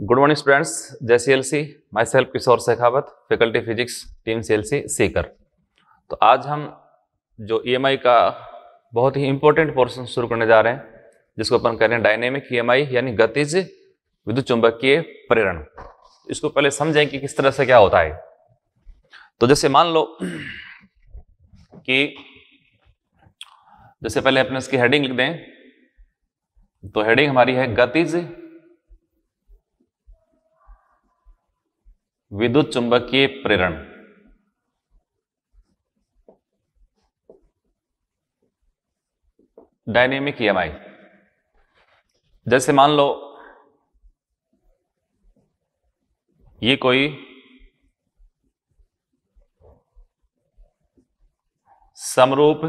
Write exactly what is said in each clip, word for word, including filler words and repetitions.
Good morning students, जय C L C. Myself Kishore Shekhawat, faculty physics, team C L C Sikar. तो आज हम जो ई एम आई का बहुत ही इंपॉर्टेंट पोर्शन शुरू करने जा रहे हैं, जिसको अपन कह रहे हैं डायनेमिक ई एम आई यानी गतिज विद्युत चुंबकीय प्रेरण। इसको पहले समझें कि किस तरह से क्या होता है। तो जैसे मान लो कि जैसे पहले अपने इसकी हेडिंग लिख दें, तो हेडिंग हमारी है गतिज विद्युत चुंबकीय प्रेरण। Dynamic E M I. जैसे मान लो ये कोई समरूप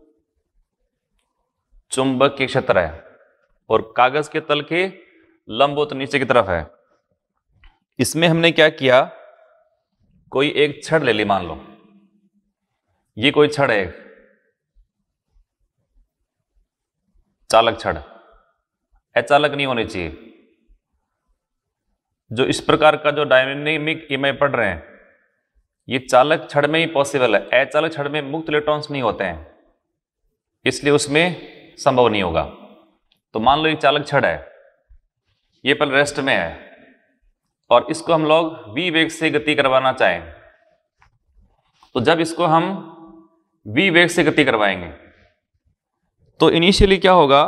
चुंबकीय क्षेत्र है और कागज के तल के लंबवत नीचे की तरफ है। इसमें हमने क्या किया, कोई एक छड़ ले ली। मान लो ये कोई छड़ है, चालक छड़। अचालक नहीं होनी चाहिए। जो इस प्रकार का जो डायनेमिक ई एम आई पढ़ रहे हैं, ये चालक छड़ में ही पॉसिबल है। अचालक छड़ में मुक्त इलेक्ट्रॉन्स नहीं होते हैं, इसलिए उसमें संभव नहीं होगा। तो मान लो ये चालक छड़ है, ये पहले रेस्ट में है और इसको हम लोग v वेग से गति करवाना चाहें, तो जब इसको हम v वेग से गति करवाएंगे तो इनिशियली क्या होगा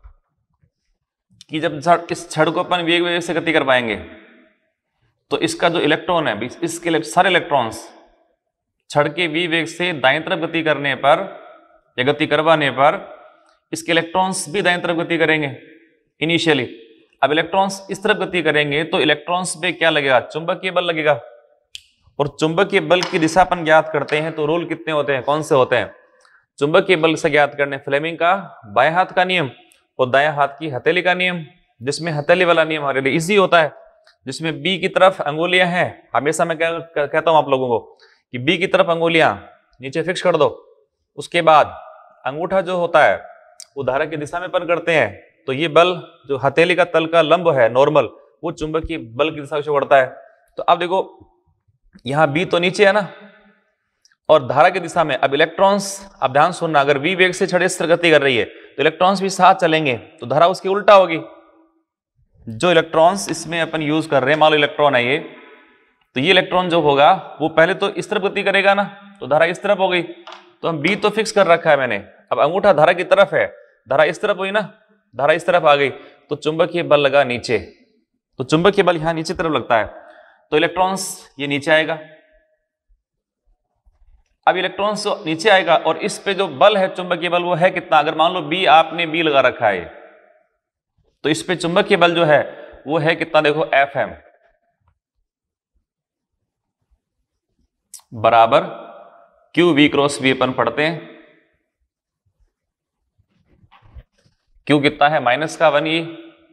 कि जब इस छड़ को अपन v वेग से गति करवाएंगे तो इसका जो इलेक्ट्रॉन है, इसके लिए सारे इलेक्ट्रॉन्स छड़ के v वेग से दाईं तरफ गति करने पर या गति करवाने पर इसके इलेक्ट्रॉन्स भी दाईं तरफ गति करेंगे इनिशियली। अब इलेक्ट्रॉन्स इस तरफ गति करेंगे तो इलेक्ट्रॉन्स पे क्या लगेगा, चुंबकीय बल लगेगा। और चुंबकीय बल की दिशा अपन ज्ञात करते हैं तो रूल कितने होते हैं, कौन से होते हैं। चुंबकीय बल से ज्ञात करने फ्लेमिंग का बाएं हाथ का नियम और दाएं हाथ की हथेली का नियम, जिसमें हथेली वाला नियम हमारे लिए इजी होता है, जिसमें बी की तरफ अंगुलियां हैं। हमेशा मैं क्या कहता हूं आप लोगों को कि बी की तरफ अंगुलियां नीचे फिक्स कर दो, उसके बाद अंगूठा जो होता है वो धारा की दिशा में अपन करते हैं, तो ये बल जो हथेली का तल का लंब है नॉर्मल, वो चुंबकीय बल की दिशा से बढ़ता है। तो अब देखो यहां बी तो नीचे है ना, और धारा की दिशा में अब इलेक्ट्रॉन्स, अब ध्यान सुनना, अगर वी वेग से छड़ इस तरह गति कर रही है तो इलेक्ट्रॉन्स भी साथ चलेंगे, तो धारा उसकी उल्टा होगी। जो इलेक्ट्रॉन्स इसमें अपन यूज कर रहे हैं, मान लो इलेक्ट्रॉन है ये, तो ये इलेक्ट्रॉन जो होगा वो पहले तो इस तरफ गति करेगा ना, तो धारा इस तरफ हो गई। तो हम बी तो फिक्स कर रखा है मैंने, अब अंगूठा धारा की तरफ है, धारा इस तरफ हुई ना, धारा इस तरफ आ गई, तो चुंबकीय बल लगा नीचे। तो चुंबकीय बल यहां नीचे तरफ लगता है, तो इलेक्ट्रॉन्स ये नीचे आएगा। अब इलेक्ट्रॉन्स नीचे आएगा और इस पे जो बल है चुंबकीय बल वो है कितना, अगर मान लो बी, आपने बी लगा रखा है, तो इस पे चुंबकीय बल जो है वो है कितना, देखो एफ एम बराबर क्यू वी क्रॉस वी अपन पढ़ते हैं। क्यू कितना है, माइनस का one E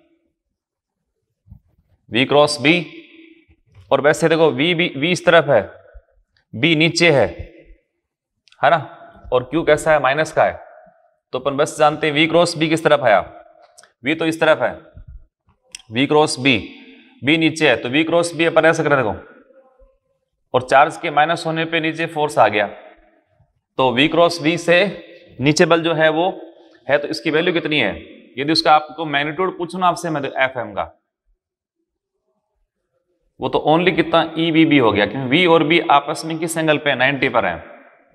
V cross B, और वैसे देखो वी बी वी इस तरफ है, बी नीचे है है ना, और क्यू कैसा है, माइनस का है। तो अपन बस जानते हैं वी क्रॉस बी किस तरफ आया, वी तो इस तरफ है, वी क्रॉस बी, बी नीचे है, तो वी क्रॉस बी अपन ऐसा करें देखो, और चार्ज के माइनस होने पे नीचे फोर्स आ गया, तो वी क्रॉस बी से नीचे बल जो है वो है, तो इसकी वैल्यू कितनी है। यदि उसका आपको मैग्नीट्यूड पूछना आपसे मैं, तो एफ एम का वो तो ओनली कितना ई बी बी हो गया, क्योंकि वी और बी आपस में किस एंगल पे, नाइंटी पर है।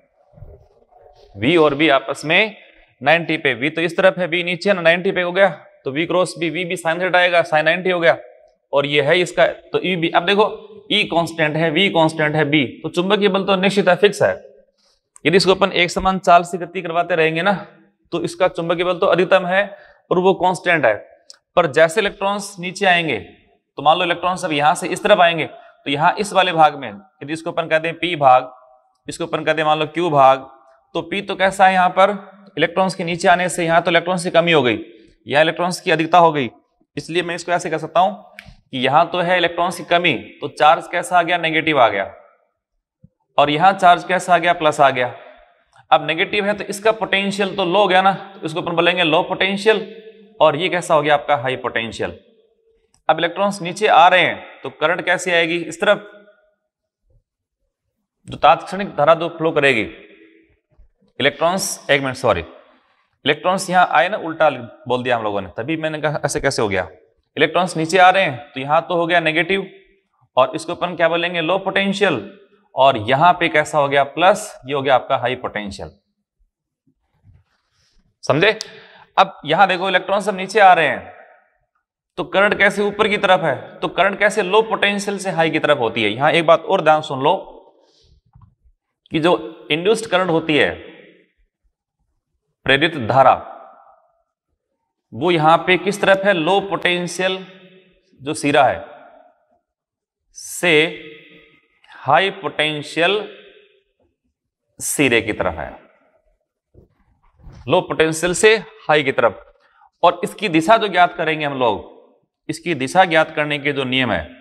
वी और बी आपस में नाइंटी पे, वी तो इस तरफ है, बी नीचे है ना, नाइंटी पे हो गया, तो वी क्रॉस बी, वी भी साइन थीटा आएगा, साइन नाइंटी हो गया, और ये है इसका तो ई बी। अब देखो ई कांस्टेंट है, वी कांस्टेंट है, बी, तो चुंबकीय बल तो निश्चित है, फिक्स है। यदि इसको अपन एक समान चाल से गति करवाते रहेंगे ना, तो इसका चुंबकीय बल तो अधिकतम है और वो कांस्टेंट है। पर जैसे इलेक्ट्रॉन्स नीचे आएंगे, तो मान लो इलेक्ट्रॉन्स अब यहां से इस तरफ आएंगे, तो यहां इस वाले भाग में यदि इसको अपन कहते हैं पी भाग, इसको अपन कहते हैं मान लो क्यू भाग, तो पी तो कैसा है, यहां पर इलेक्ट्रॉन्स के नीचे आने से यहां तो इलेक्ट्रॉन्स की कमी हो गई, यहां इलेक्ट्रॉन्स की अधिकता हो गई, इसलिए मैं इसको ऐसे कह सकता हूं कि यहां तो है इलेक्ट्रॉन्स की कमी, तो चार्ज कैसा आ गया, नेगेटिव आ गया, और यहां चार्ज कैसा आ गया, प्लस आ गया। अब नेगेटिव है तो इसका पोटेंशियल तो लो हो गया ना, तो इसको अपन बोलेंगे लो पोटेंशियल, और ये कैसा हो गया आपका हाई पोटेंशियल। अब इलेक्ट्रॉन्स नीचे आ रहे हैं तो करंट कैसे आएगी, इस तरफ जो तात्क्षणिक धारा जो फ्लो करेगी, इलेक्ट्रॉन्स एक मिनट सॉरी इलेक्ट्रॉन्स यहां आए ना, उल्टा बोल दिया हम लोगों ने, तभी मैंने कहा ऐसे कैसे हो गया। इलेक्ट्रॉन्स नीचे आ रहे हैं तो यहां तो हो गया नेगेटिव, और इसको अपन क्या बोलेंगे, लो पोटेंशियल, और यहां पे कैसा हो गया प्लस, ये हो गया आपका हाई पोटेंशियल। समझे? अब यहां देखो इलेक्ट्रॉन्स सब नीचे आ रहे हैं तो करंट कैसे ऊपर की तरफ है, तो करंट कैसे लो पोटेंशियल से हाई की तरफ होती है। यहां एक बात और ध्यान सुन लो कि जो इंड्यूस्ड करंट होती है, प्रेरित धारा, वो यहां पे किस तरफ है, लो पोटेंशियल जो सिरा है से हाई पोटेंशियल सिरे की तरफ है, लो पोटेंशियल से हाई की तरफ। और इसकी दिशा जो ज्ञात करेंगे हम लोग, इसकी दिशा ज्ञात करने के जो नियम है,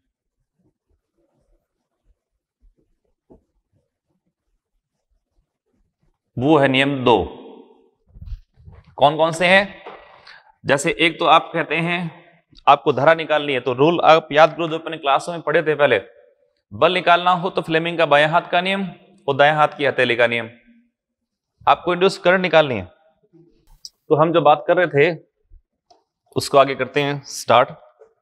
वो है नियम दो। कौन कौन से हैं? जैसे एक तो आप कहते हैं आपको धारा निकालनी है, तो रूल आप याद करो जो अपने क्लासों में पढ़े थे पहले, बल निकालना हो तो फ्लेमिंग का बाएं हाथ का नियम और दाएं हाथ की हथेली का नियम। आपको इंड्यूस करंट निकालनी है, तो हम जो बात कर रहे थे उसको आगे करते हैं स्टार्ट।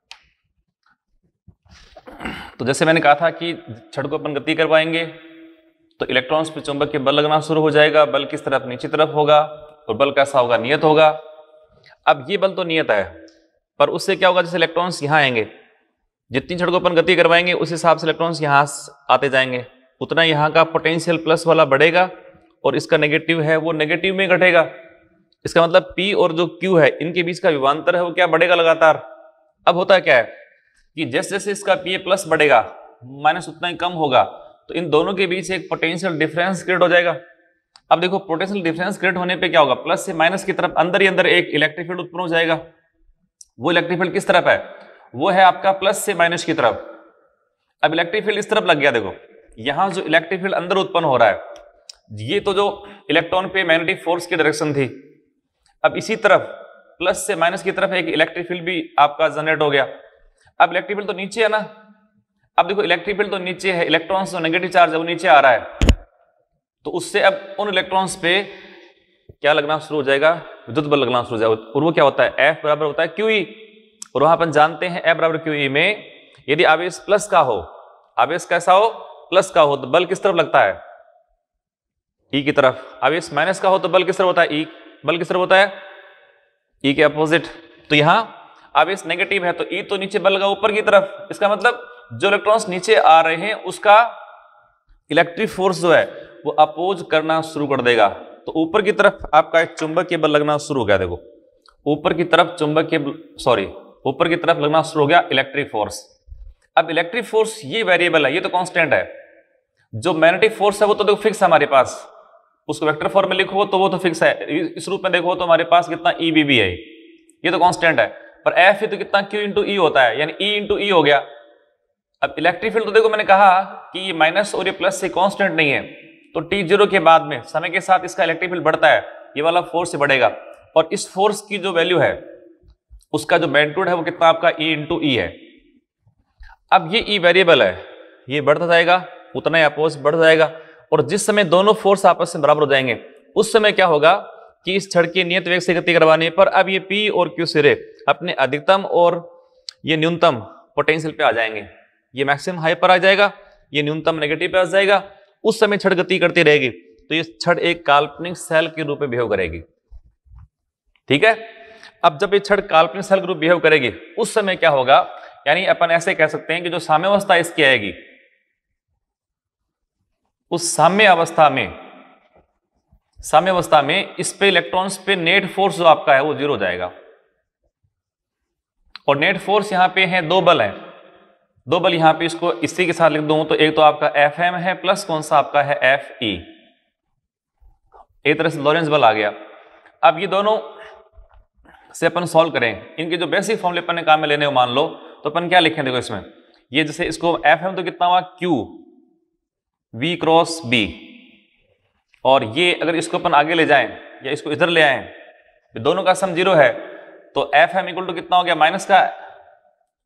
तो जैसे मैंने कहा था कि छड़ को अपन गति करवाएंगे तो इलेक्ट्रॉन्स पे चुंबक के बल लगना शुरू हो जाएगा। बल किस तरफ, नीचे तरफ होगा, और बल कैसा होगा, नियत होगा। अब ये बल तो नियत है, पर उससे क्या होगा, जैसे इलेक्ट्रॉन्स यहां आएंगे, जितनी छड़ को अपन गति करवाएंगे उस हिसाब से इलेक्ट्रॉन्स यहां आते जाएंगे, उतना यहां का पोटेंशियल प्लस वाला बढ़ेगा, और इसका नेगेटिव है वो नेगेटिव में घटेगा। इसका मतलब P और जो Q है इनके बीच का विभवांतर है वो क्या बढ़ेगा लगातार। अब होता क्या है कि जैसे जैसे इसका P प्लस बढ़ेगा माइनस उतना ही कम होगा, तो इन दोनों के बीच एक पोटेंशियल डिफरेंस क्रिएट हो जाएगा। अब देखो पोटेंशियल डिफरेंस क्रिएट होने पे क्या होगा, प्लस से माइनस की तरफ अंदर ही अंदर एक इलेक्ट्रिक फील्ड उत्पन्न हो जाएगा। वो इलेक्ट्रिक फील्ड किस तरफ है, वो है आपका प्लस से माइनस की तरफ। अब इलेक्ट्रिक फील्ड इस तरफ लग गया, देखो यहां जो इलेक्ट्रिक फील्ड अंदर उत्पन्न हो रहा है, ये तो जो इलेक्ट्रॉन पे मैग्नेटिक फोर्स की डायरेक्शन थी। अब इसी तरफ प्लस से माइनस की तरफ एक इलेक्ट्रिक फील्ड भी आपका जनरेट हो गया। अब इलेक्ट्रिक फील्ड तो नीचे है ना, अब देखो इलेक्ट्रिक फील्ड तो नीचे है, इलेक्ट्रॉन्स जो नेगेटिव चार्ज है वो नीचे आ रहा है, तो उससे अब उन इलेक्ट्रॉन्स पे क्या लगना शुरू हो जाएगा, विद्युत बल लगना शुरू हो जाएगा। और वो क्या होता है, F बराबर होता है क्यू ई। और वहां अपन जानते हैं F बराबर क्यू ई में यदि आवेश प्लस का हो, आवेश कैसा हो, प्लस का हो, तो बल किस तरफ लगता है, ई की तरफ। आवेश माइनस का हो तो बल किस तरफ होता है, ई, बल किस तरफ होता है, ई के अपोजिट। तो यहां आवेश नेगेटिव है तो ई तो नीचे बल लगा ऊपर की तरफ। इसका मतलब जो इलेक्ट्रॉन्स नीचे आ रहे हैं उसका इलेक्ट्रिक फोर्स जो है वो अपोज करना शुरू कर देगा। तो ऊपर की तरफ आपका एक चुंबकीय बल लगना शुरू हो गया। देखो ऊपर की तरफ चुंबकीय सॉरी ऊपर की तरफ लगना शुरू हो गया इलेक्ट्रिक फोर्स। अब इलेक्ट्रिक फोर्स ये वेरिएबल है, ये तो कांस्टेंट है। जो मैग्नेटिक फोर्स है वो तो देखो फिक्स है हमारे पास, उसको वेक्टर फॉर्म में लिखो तो वो तो फिक्स है। इस रूप में देखो तो हमारे पास कितना ई बी बी है, ये तो कांस्टेंट है। पर एफ ही तो कितना क्यू इंटू ई होता है, यानी ई इंटू ई हो गया। अब इलेक्ट्रिक फील्ड तो देखो मैंने कहा कि ये माइनस और ये प्लस से कांस्टेंट नहीं है, तो टी जीरो के बाद में समय के साथ इसका इलेक्ट्रिक फील्ड बढ़ता है, ये वाला फोर्स से बढ़ेगा। और इस फोर्स की जो वैल्यू है उसका जो मैग्नीट्यूड है वो कितना आपका ई इंटू ई है। अब ये ई वेरिएबल है, ये बढ़ता जाएगा उतना ही अपोज बढ़ जाएगा। और जिस समय दोनों फोर्स आपस में बराबर हो जाएंगे उस समय क्या होगा कि इस छड़ के नियत वेग से गति करवाने पर अब ये P और Q सिरे अपने अधिकतम और ये न्यूनतम पोटेंशियल पे आ जाएंगे। ये मैक्सिमम हाई पर आ जाएगा, ये न्यूनतम नेगेटिव पे आ जाएगा। उस समय छड़ गति करती रहेगी तो ये छड़ एक काल्पनिक सेल के रूप में बिहेव करेगी। ठीक है, अब जब ये छड़ काल्पनिक सेल के रूप बिहेव करेगी उस समय क्या होगा, यानी अपन ऐसे कह सकते हैं कि जो साम्यावस्था इसकी आएगी उस साम्य अवस्था में साम्य अवस्था में इस पे इलेक्ट्रॉन्स पे नेट फोर्स जो आपका है वो जीरो हो जाएगा। और नेट फोर्स यहां पे है, दो बल है, दो बल यहां पे इसको इसी के साथ लिख दूं तो एक तो आपका एफ एम है प्लस कौन सा आपका है एफ ई। एक तरह से लॉरेंस बल आ गया। अब ये दोनों से अपन सॉल्व करें, इनके जो बेसिक फॉर्मूले अपन ने काम में लेने को मान लो तो अपन क्या लिखें, देखो इसमें ये जैसे इसको एफ एम तो कितना हुआ क्यू V क्रॉस B, और ये अगर इसको अपन आगे ले जाएं या इसको इधर ले आएं, दोनों का सम जीरो है तो एफ एम इक्वल टू कितना हो गया, माइनस का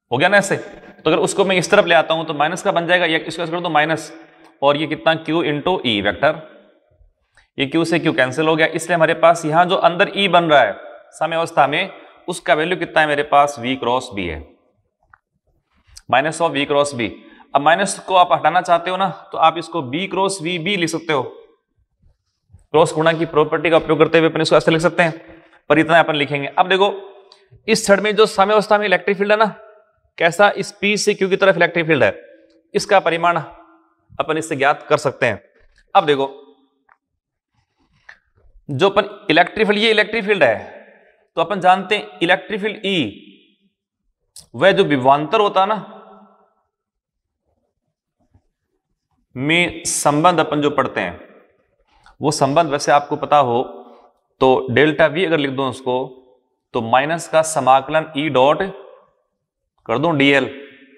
हो गया ना ऐसे। तो अगर उसको मैं इस तरफ ले आता हूं तो माइनस का बन जाएगा, या इसको ऐसे कर दो माइनस, और ये कितना Q इंटू ई वेक्टर, ये Q से Q कैंसिल हो गया, इसलिए हमारे पास यहां जो अंदर E बन रहा है समय अवस्था में, उसका वैल्यू कितना है मेरे पास, V क्रॉस B है, minus of V cross B। अब माइनस को आप हटाना चाहते हो ना, तो आप इसको B क्रॉस V B लिख सकते हो, क्रॉस गुणा की प्रॉपर्टी का उपयोग करते हुए अपन इसको ऐसे लिख सकते हैं, पर इतना अपन लिखेंगे। अब देखो इस क्षण में जो समय अवस्था में इलेक्ट्रिक फील्ड है ना, कैसा, इस P से Q की तरफ इलेक्ट्रिक फील्ड है, इसका परिमाण अपन इससे ज्ञात कर सकते हैं। अब देखो जो अपन इलेक्ट्रिक फील्ड, ये इलेक्ट्रिक फील्ड है, तो अपन जानते हैं इलेक्ट्रिक फील्ड E, वह जो विभवांतर होता है ना में संबंध अपन जो पढ़ते हैं, वो संबंध वैसे आपको पता हो तो डेल्टा V अगर लिख दो उसको, तो माइनस का समाकलन E डॉट कर दूं डीएल,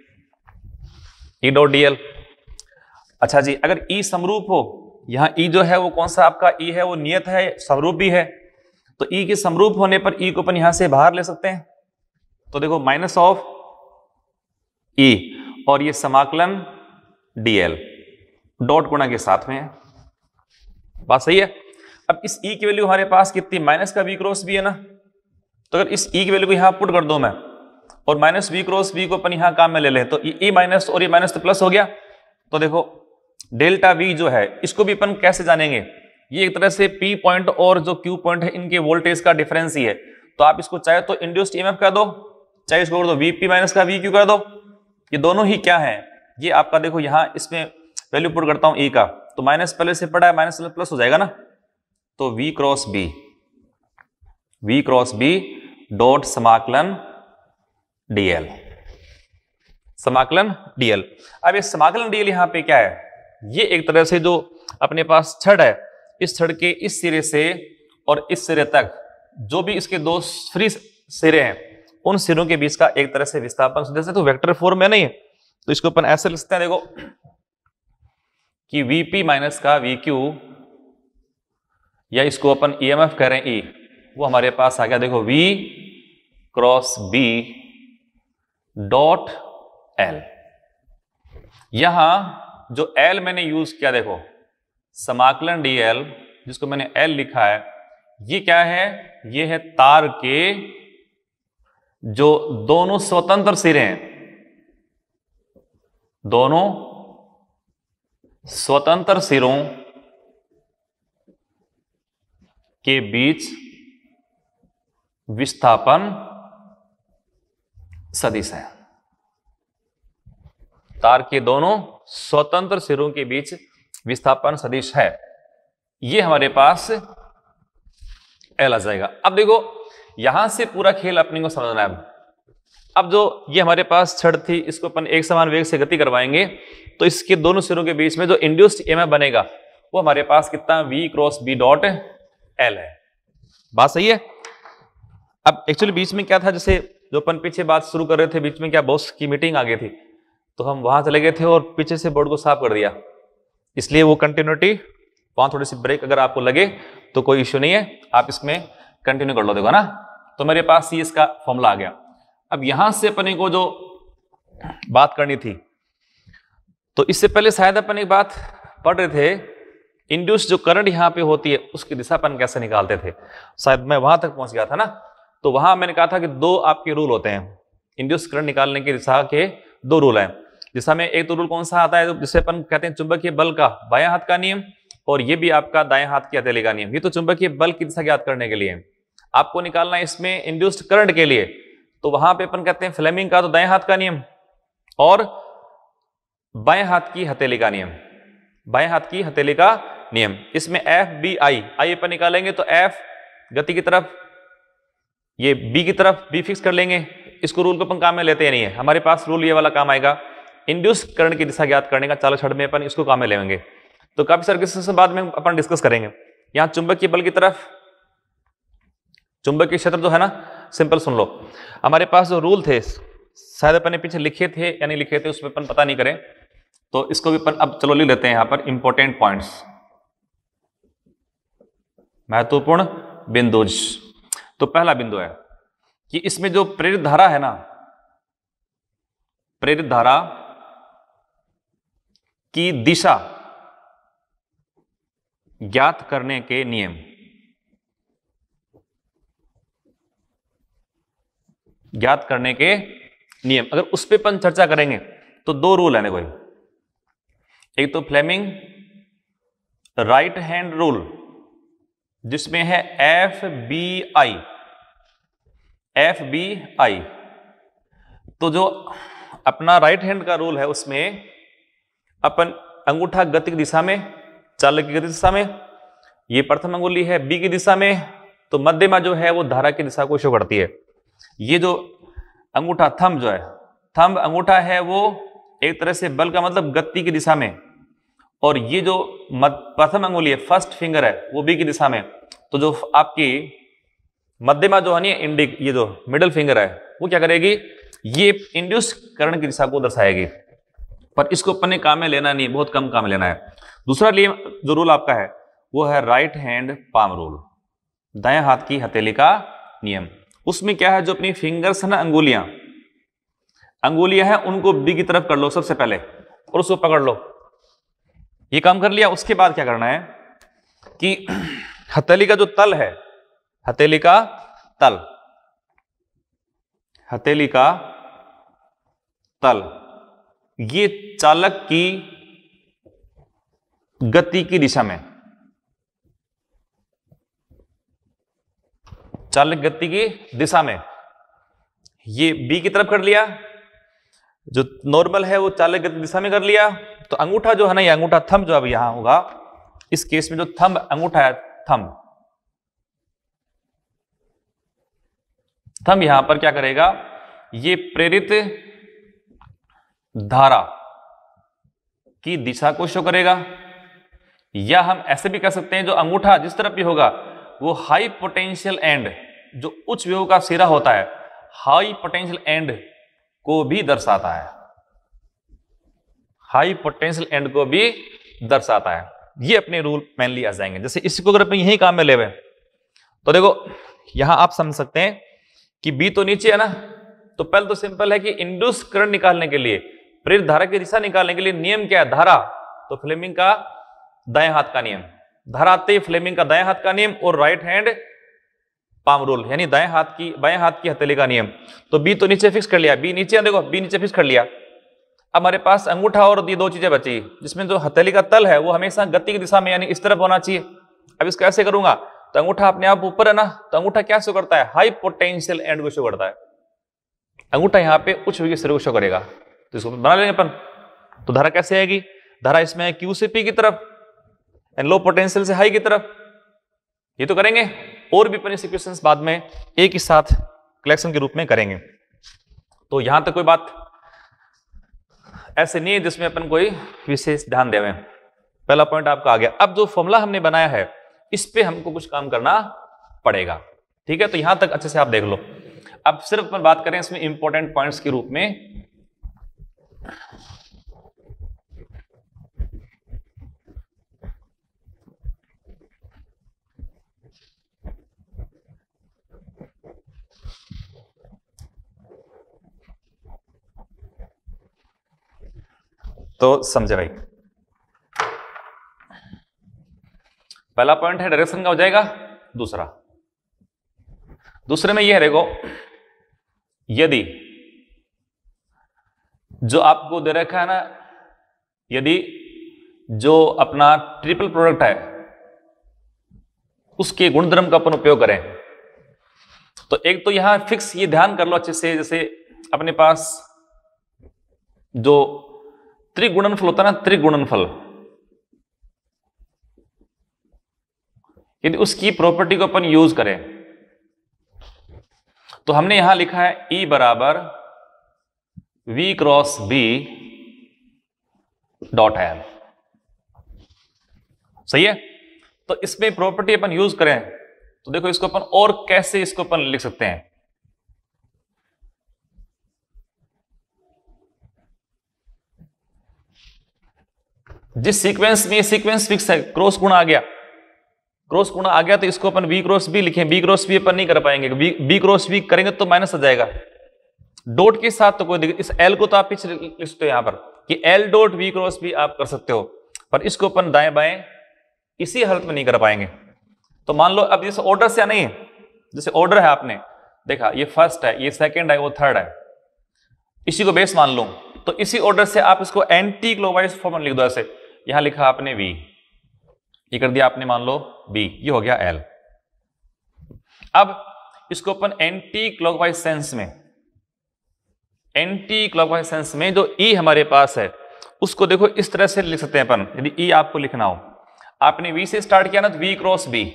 E डॉट डीएल। अच्छा जी, अगर E समरूप हो, यहां E जो है वो कौन सा आपका E है, वो नियत है, समरूप भी है, तो E के समरूप होने पर E को अपन यहां से बाहर ले सकते हैं। तो देखो माइनस ऑफ E और ये समाकलन डीएल डॉट गुणा के साथ में है, बात सही है। अब इस E की वैल्यू हमारे पास कितनी, माइनस का V क्रॉस B है ना, तो अगर इस E की वैल्यू को यहां पुट कर दो मैं, और माइनस V क्रॉस B को अपन यहां काम में ले लें, तो E माइनस और ये माइनस तो प्लस हो गया। तो देखो डेल्टा V जो है इसको भी अपन कैसे जानेंगे, ये एक तरह से P पॉइंट और जो Q पॉइंट है इनके वोल्टेज का डिफरेंस ही है, तो आप इसको चाहे तो इंड्यूस्ड ईएमएफ कर दो, चाहे इसको कर दो Vp माइनस का V Q कर दो, ये दोनों ही क्या है, ये आपका देखो यहां इसमें वैल्यू पुट करता हूं E का, तो माइनस पहले से पड़ा है, माइनस प्लस हो जाएगा ना, तो V cross B, V cross B dot समाकलन डीएल, समाकलन डीएल। अब ये समाकलन डीएल यहां पे क्या है, ये एक तरह से जो अपने पास छड़ है, इस छड़ के इस सिरे से और इस सिरे तक जो भी इसके दो फ्री सिरे हैं, उन सिरों के बीच का एक तरह से विस्थापन, जैसे तो वेक्टर फॉर्म में नहीं है, तो इसको अपन ऐसे लिखते हैं, देखो कि Vp माइनस का Vq, या इसको अपन ईएमएफ करें E, वो हमारे पास आ गया, देखो V cross B dot L। यहां जो L मैंने यूज किया, देखो समाकलन dl, जिसको मैंने L लिखा है, ये क्या है, ये है तार के जो दोनों स्वतंत्र सिरे हैं, दोनों स्वतंत्र सिरों के बीच विस्थापन सदिश है, तार के दोनों स्वतंत्र सिरों के बीच विस्थापन सदिश है, ये हमारे पास L आ जाएगा। अब देखो यहां से पूरा खेल अपने को समझना है। अब जो ये हमारे पास छड़ थी, इसको अपन एक समान वेग से गति करवाएंगे, तो इसके दोनों सिरों के बीच में जो इंड्यूस्ड ईएमएफ बनेगा वो हमारे पास कितना, V cross B dot L है, बात सही है। अब एक्चुअली बीच में क्या था, जैसे जो अपन पीछे बात शुरू कर रहे थे, बीच में क्या बॉस की मीटिंग आ गई थी, तो हम वहां चले गए थे और पीछे से बोर्ड को साफ कर दिया, इसलिए वो कंटिन्यूटी वहां थोड़ी सी ब्रेक अगर आपको लगे तो कोई इश्यू नहीं है, आप इसमें कंटिन्यू कर लो, देखो ना। तो मेरे पास ये इसका फॉर्मूला आ गया। अब यहां से अपने को जो बात करनी थी, तो इससे पहले शायद अपन एक बात पढ़ रहे थे, इंड्यूस जो करंट यहां पे होती है उसकी दिशा अपन कैसे निकालते थे, शायद मैं वहां तक पहुंच गया था ना। तो वहां मैंने कहा था कि दो आपके रूल होते हैं इंड्यूस करंट निकालने की दिशा के, दो रूल हैं दिशा में। एक तो रूल कौन सा आता है, जिसे अपन कहते हैं चुंबकीय बल का बायां हाथ का नियम, और ये भी आपका दाएं हाथ की हथेली का नियम। ये तो चुंबकीय बल की दिशा ज्ञात करने के लिए आपको निकालना है, इसमें इंड्यूस्ड करंट के लिए तो वहां पे अपन कहते हैं फ्लेमिंग का तो दाएं हाथ का नियम, और बाएं हाथ की हथेली का नियम, बाएं हाथ की हथेली का नियम। इसमें एफ बी आई, आई अपन निकालेंगे तो एफ गति की तरफ, ये बी की तरफ बी फिक्स कर लेंगे। इसको रूल को अपन काम में लेते नहीं है, हमारे पास रूल ये वाला काम आएगा, इंड्यूस्ड करंट की दिशा ज्ञात करने का चालक छड़ में अपन इसको काम में लेंगे। तो काफी सर्किट से बाद में अपन डिस्कस करेंगे। यहां चुंबकीय बल की तरफ, चुंबकीय क्षेत्र जो है ना, सिंपल सुन लो, हमारे पास जो रूल थे शायद अपन ने पीछे लिखे थे या नहीं लिखे थे, उसमें अपन पता नहीं करें, तो इसको भी अपन अब चलो लिख लेते हैं। यहां पर इंपॉर्टेंट पॉइंट्स, महत्वपूर्ण बिंदुज। तो पहला बिंदु है कि इसमें जो प्रेरित धारा है ना, प्रेरित धारा की दिशा ज्ञात करने के नियम। ज्ञात करने के नियम अगर उस पे अपन चर्चा करेंगे तो दो रूल है ना कोई, एक तो फ्लेमिंग राइट हैंड रूल जिसमें है F B I, F B I. तो जो अपना राइट हैंड का रूल है उसमें अपन अंगूठा गति की दिशा में, चालक की गति दिशा में, ये प्रथम अंगुली है बी की दिशा में, तो मध्यमा जो है वो धारा की दिशा को शो करती है। ये जो अंगूठा थंब जो है, थंब अंगूठा है वो एक तरह से बल का मतलब गति की दिशा में, और ये जो प्रथम अंगुली है फर्स्ट फिंगर है वो बी की दिशा में। तो जो आपकी मध्यमा जो है नहीं इंडिक, ये जो मिडिल फिंगर है वो क्या करेगी, ये इंड्यूस करंट की दिशा को दर्शाएगी। पर इसको अपने काम में लेना नहीं, बहुत कम काम में लेना है। दूसरा नियम जो रूल आपका है वो है राइट हैंड पाम रूल, दाएं हाथ की हथेली का नियम। उसमें क्या है, जो अपनी फिंगर्स है ना, अंगुलियां अंगुलियां हैं उनको बी की तरफ कर लो सबसे पहले और उसको पकड़ लो। ये काम कर लिया, उसके बाद क्या करना है कि हथेली का जो तल है, हथेली का तल, हथेली का तल ये चालक की गति की दिशा में, चालक गति की दिशा में ये बी की तरफ कर लिया, जो नॉर्मल है वो चालक गति दिशा में कर लिया। तो अंगूठा जो है ना, ये अंगूठा थंब जो अब यहां होगा, इस केस में जो थंब अंगूठा है, थंब थंब यहां पर क्या करेगा, ये प्रेरित धारा की दिशा को शो करेगा। या हम ऐसे भी कह सकते हैं, जो अंगूठा जिस तरफ भी होगा वो हाई पोटेंशियल एंड, जो उच्च विभव का सिरा होता है, हाई पोटेंशियल एंड को भी दर्शाता है, हाई पोटेंशियल एंड को भी दर्शाता है। ये अपने रूल मेनली आ जाएंगे। जैसे इसको अगर अपन यही काम में लेवे तो देखो यहां आप समझ सकते हैं कि बी तो नीचे है ना, तो पहले तो सिंपल है कि इंड्यूस करंट निकालने के लिए, प्रेरित धारा की दिशा निकालने के लिए नियम क्या है, धारा, तो फ्लेमिंग का दाएं हाथ का नियम, धारा आते ही फ्लेमिंग का दाएं हाथ का नियम और राइट हैंड पाम रूल यानी दाएं हाथ की बाएं हाथ की हथेली का नियम। तो बी तो नीचे फिक्स कर लिया, बी नीचे, देखो बी नीचे फिक्स कर लिया। अब हमारे पास अंगूठा और ये दो चीजें बची, जिसमें जो हथेली का तल है वो हमेशा गति की दिशा में यानी इस तरफ होना चाहिए। अब इसको ऐसे करूंगा तो अंगूठा अपने आप ऊपर है ना, तो अंगूठा क्या शो करता है, हाई पोटेंशियल एंड को शो करता है। अंगूठा यहाँ पे उच्च विभव के सिरे को शो करेगा। तो इसको बना लेंगे अपन। तो धारा कैसे आएगी, धारा इसमें है क्यू से पी की तरफ एंड लो पोटेंशियल से हाई की तरफ। ये तो करेंगे, और भी अपन इक्वेशंस बाद में एक ही साथ कलेक्शन के रूप में करेंगे। तो यहां तक कोई बात ऐसे नहीं है जिसमें अपन कोई विशेष ध्यान देवें। पहला पॉइंट आपका आ गया। अब जो फॉर्मूला हमने बनाया है इस पे हमको कुछ काम करना पड़ेगा, ठीक है। तो यहां तक अच्छे से आप देख लो। अब सिर्फ अपन बात करें इसमें इंपॉर्टेंट पॉइंट्स के रूप में। तो समझे भाई, पहला पॉइंट है डायरेक्शन का हो जाएगा। दूसरा दूसरे में यह है, देखो यदि जो आपको दे रखा है ना, यदि जो अपना ट्रिपल प्रोडक्ट है उसके गुणधर्म का अपन उपयोग करें, तो एक तो यहां फिक्स ये ध्यान कर लो अच्छे से, जैसे अपने पास जो त्रिगुणनफल होता है ना, त्रिगुणनफल, यदि उसकी प्रॉपर्टी को अपन यूज करें तो हमने यहां लिखा है E बराबर V cross B dot L, सही है। तो इसमें प्रॉपर्टी अपन यूज करें तो देखो इसको अपन और कैसे इसको अपन लिख सकते हैं। जिस सीक्वेंस में सीक्वेंस फिक्स है, क्रॉस गुणा आ गया, क्रॉस गुणा आ गया तो इसको अपन V क्रॉस B लिखें। B क्रॉस B अपन नहीं कर पाएंगे, B क्रॉस B करेंगे तो माइनस आ जाएगा, डॉट के साथ तो कोई दिक्कत, इस एल को तो आप पीछे लिख सकते हो यहां पर कि एल डॉट वी क्रॉस भी आप कर सकते हो, पर इसको अपन दाएं बाएं इसी हालत में नहीं कर पाएंगे। तो मान लो अब जैसे ऑर्डर से नहीं है, जैसे ऑर्डर है आपने देखा ये फर्स्ट है, ये सेकंड है, वो थर्ड है, इसी को बेस मान लो, तो इसी ऑर्डर से आप इसको एंटी क्लॉकवाइज फॉर्म में लिख दो। ऐसे यहां लिखा आपने वी, ये कर दिया आपने मान लो बी, ये हो गया एल। अब इसको अपन एंटी क्लॉकवाइज सेंस में, एंटी क्लॉकवाइज सेंस में जो ई हमारे पास है उसको देखो इस तरह से लिख सकते हैं अपन। यदि ई आपको लिखना हो, आपने वी से स्टार्ट किया ना, तो V cross B,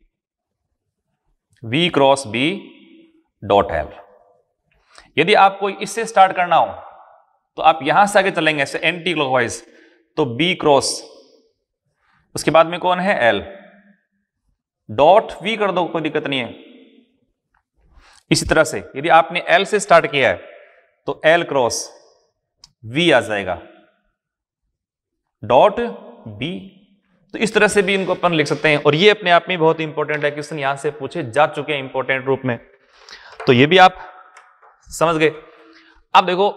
V cross B dot L. यदि आपको इससे स्टार्ट करना हो तो आप यहां से आगे चलेंगे ऐसे एंटी क्लॉकवाइज, तो बी क्रॉस, उसके बाद में कौन है एल, डॉट वी कर दो, कोई दिक्कत नहीं है। इसी तरह से यदि आपने एल से स्टार्ट किया है तो एल क्रॉस वी आ जाएगा, डॉट बी। तो इस तरह से भी इनको अपन लिख सकते हैं, और ये अपने आप में बहुत इंपॉर्टेंट है, क्वेश्चन यहां से पूछे जा चुके हैं इंपॉर्टेंट रूप में, तो ये भी आप समझ गए। अब देखो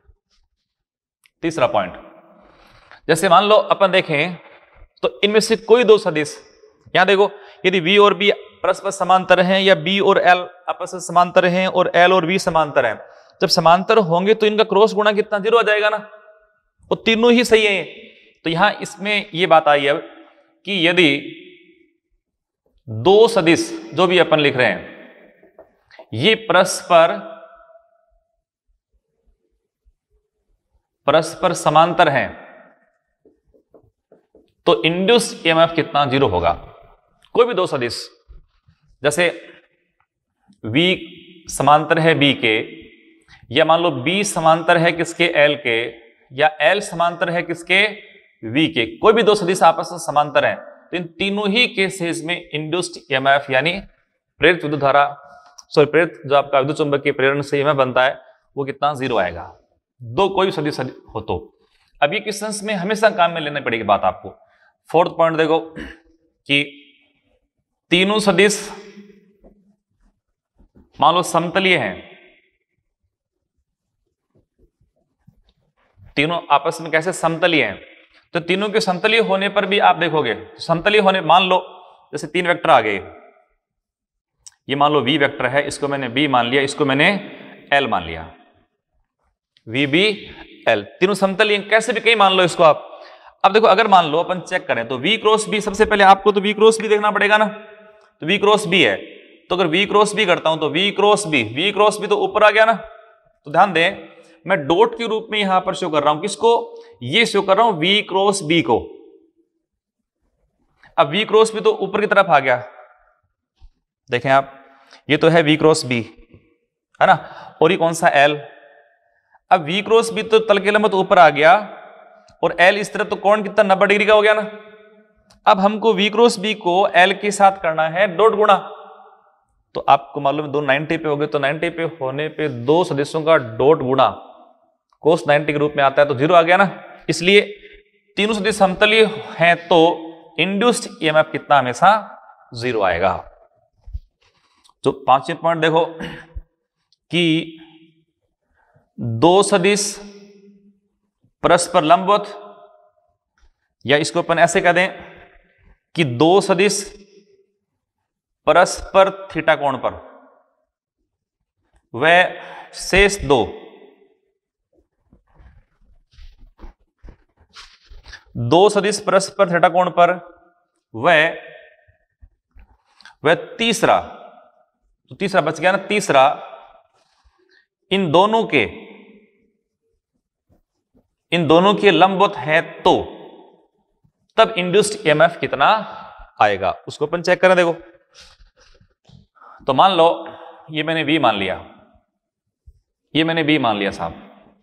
तीसरा पॉइंट, जैसे मान लो अपन देखें तो इनमें से कोई दो सदिश, यहां देखो यदि v और b परस्पर समांतर हैं या b और l आपस में समांतर हैं और l और v समांतर हैं, जब समांतर होंगे तो इनका क्रॉस गुणा कितना, जीरो आ जाएगा ना, वो तीनों ही सही है। तो यहां इसमें ये बात आई अब कि यदि दो सदिश जो भी अपन लिख रहे हैं ये परस्पर परस्पर समांतर हैं तो इंड्यूस्ड ईएमएफ कितना, जीरो होगा। कोई भी दो सदिश, जैसे V समांतर है B के, या मान लो B समांतर है किसके, L के, या L समांतर है किसके, V के, कोई भी दो सदिश आपस में समांतर हैं तो इन तीनों ही केसेस में इंड्यूस्ड ईएमएफ यानी प्रेरित विद्युत धारा, सॉरी प्रेरित जो आपका विद्युत चुंबकीय प्रेरण से ईएमएफ बनता है वो कितना, जीरो आएगा, दो कोई भी सदिश हो तो। अब ये क्वेश्चंस में हमेशा काम में लेनी पड़ेगी बात आपको। फोर्थ पॉइंट देखो कि तीनों सदिश मान लो समतलीय हैं, तीनों आपस में कैसे समतलीय हैं, तो तीनों के समतलीय होने पर भी आप देखोगे समतलीय होने, मान लो जैसे तीन वेक्टर आ गए, ये मान लो V वेक्टर है, इसको मैंने B मान लिया, इसको मैंने L मान लिया, V B L, तीनों समतलीय कैसे भी कहीं मान लो इसको आप। अब देखो अगर मान लो अपन चेक करें तो V क्रॉस B, सबसे पहले आपको तो V क्रॉस B देखना पड़ेगा ना, तो V क्रॉस B है, तो अगर V क्रॉस B करता हूं तो V cross B, V cross B तो ऊपर आ गया ना, तो ध्यान दें मैं डॉट के रूप में यहां पर शो कर रहा हूं, किसको, ये शो कर रहा हूं V क्रॉस B को। अब V क्रॉस B तो ऊपर की तरफ आ गया, देखें आप, ये तो है V क्रॉस B है ना, और ये कौन सा L। अब V क्रॉस B तो तल के लंब तो ऊपर आ गया, और L इस तरफ तो कोण कितना, नब्बे डिग्री का हो गया ना। अब हमको V क्रॉस B को L के साथ करना है डॉट गुणा, तो आपको मालूम है दो नब्बे पे हो गए, तो नब्बे पे होने पे दो सदिशों का डॉट गुणा कोस नब्बे के रूप में आता है, तो जीरो आ गया ना। इसलिए तीनों सदिश समतलीय हैं तो इंड्यूस्ड ईएमएफ कितना, हमेशा जीरो आएगा। तो पांचवें पॉइंट देखो कि दो सदिश परस्पर लंबवत, या इसको अपन ऐसे कह दें कि दो सदिश परस्पर थीटा कोण पर, वह शेष दो दो सदिश परस्पर थीटा कोण पर वह वह तीसरा, तो तीसरा बच गया ना, तीसरा इन दोनों के इन दोनों के लंबवत है तो तब इंड्यूस्ड ईएमएफ कितना आएगा, उसको अपन चेक करें। देखो तो मान लो ये मैंने V मान लिया, ये मैंने B मान लिया साहब,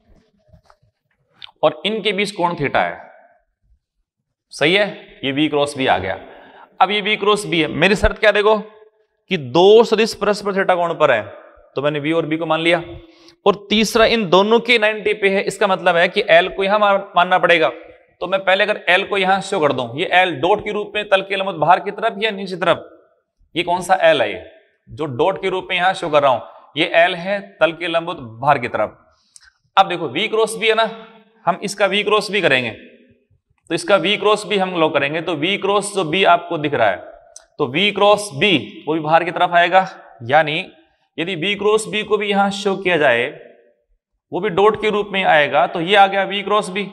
और इनके बीच कोण थीटा है, सही है, ये V क्रॉस B आ गया। अब ये V क्रॉस B है, मेरी शर्त क्या देखो कि दो सदिश परस्पर थीटा कोण पर है, तो मैंने V और B को मान लिया, और तीसरा इन दोनों के नब्बे पे है, इसका मतलब है कि L को यहां मानना पड़ेगा। तो मैं पहले अगर L को यहां शो कर दूं, ये L डॉट के रूप में तल के लंबवत बाहर की तरफ या नीचे तरफ, ये कौन सा L है, ये जो डॉट के रूप में यहां शो कर रहा हूं, ये एल है, तल के लंबवत बाहर की तरफ। अब देखो वी क्रॉस बी है ना, हम इसका वी क्रॉस बी करेंगे, तो इसका वी क्रॉस बी हम लोग करेंगे, तो वी क्रॉस जो बी आपको दिख रहा है, तो वी क्रॉस बी वो भी बाहर की तरफ आएगा, यानी यदि वी क्रॉस बी को भी यहां शो किया जाए, वो भी डॉट के रूप में आएगा, तो ये आ गया वी क्रॉस बी।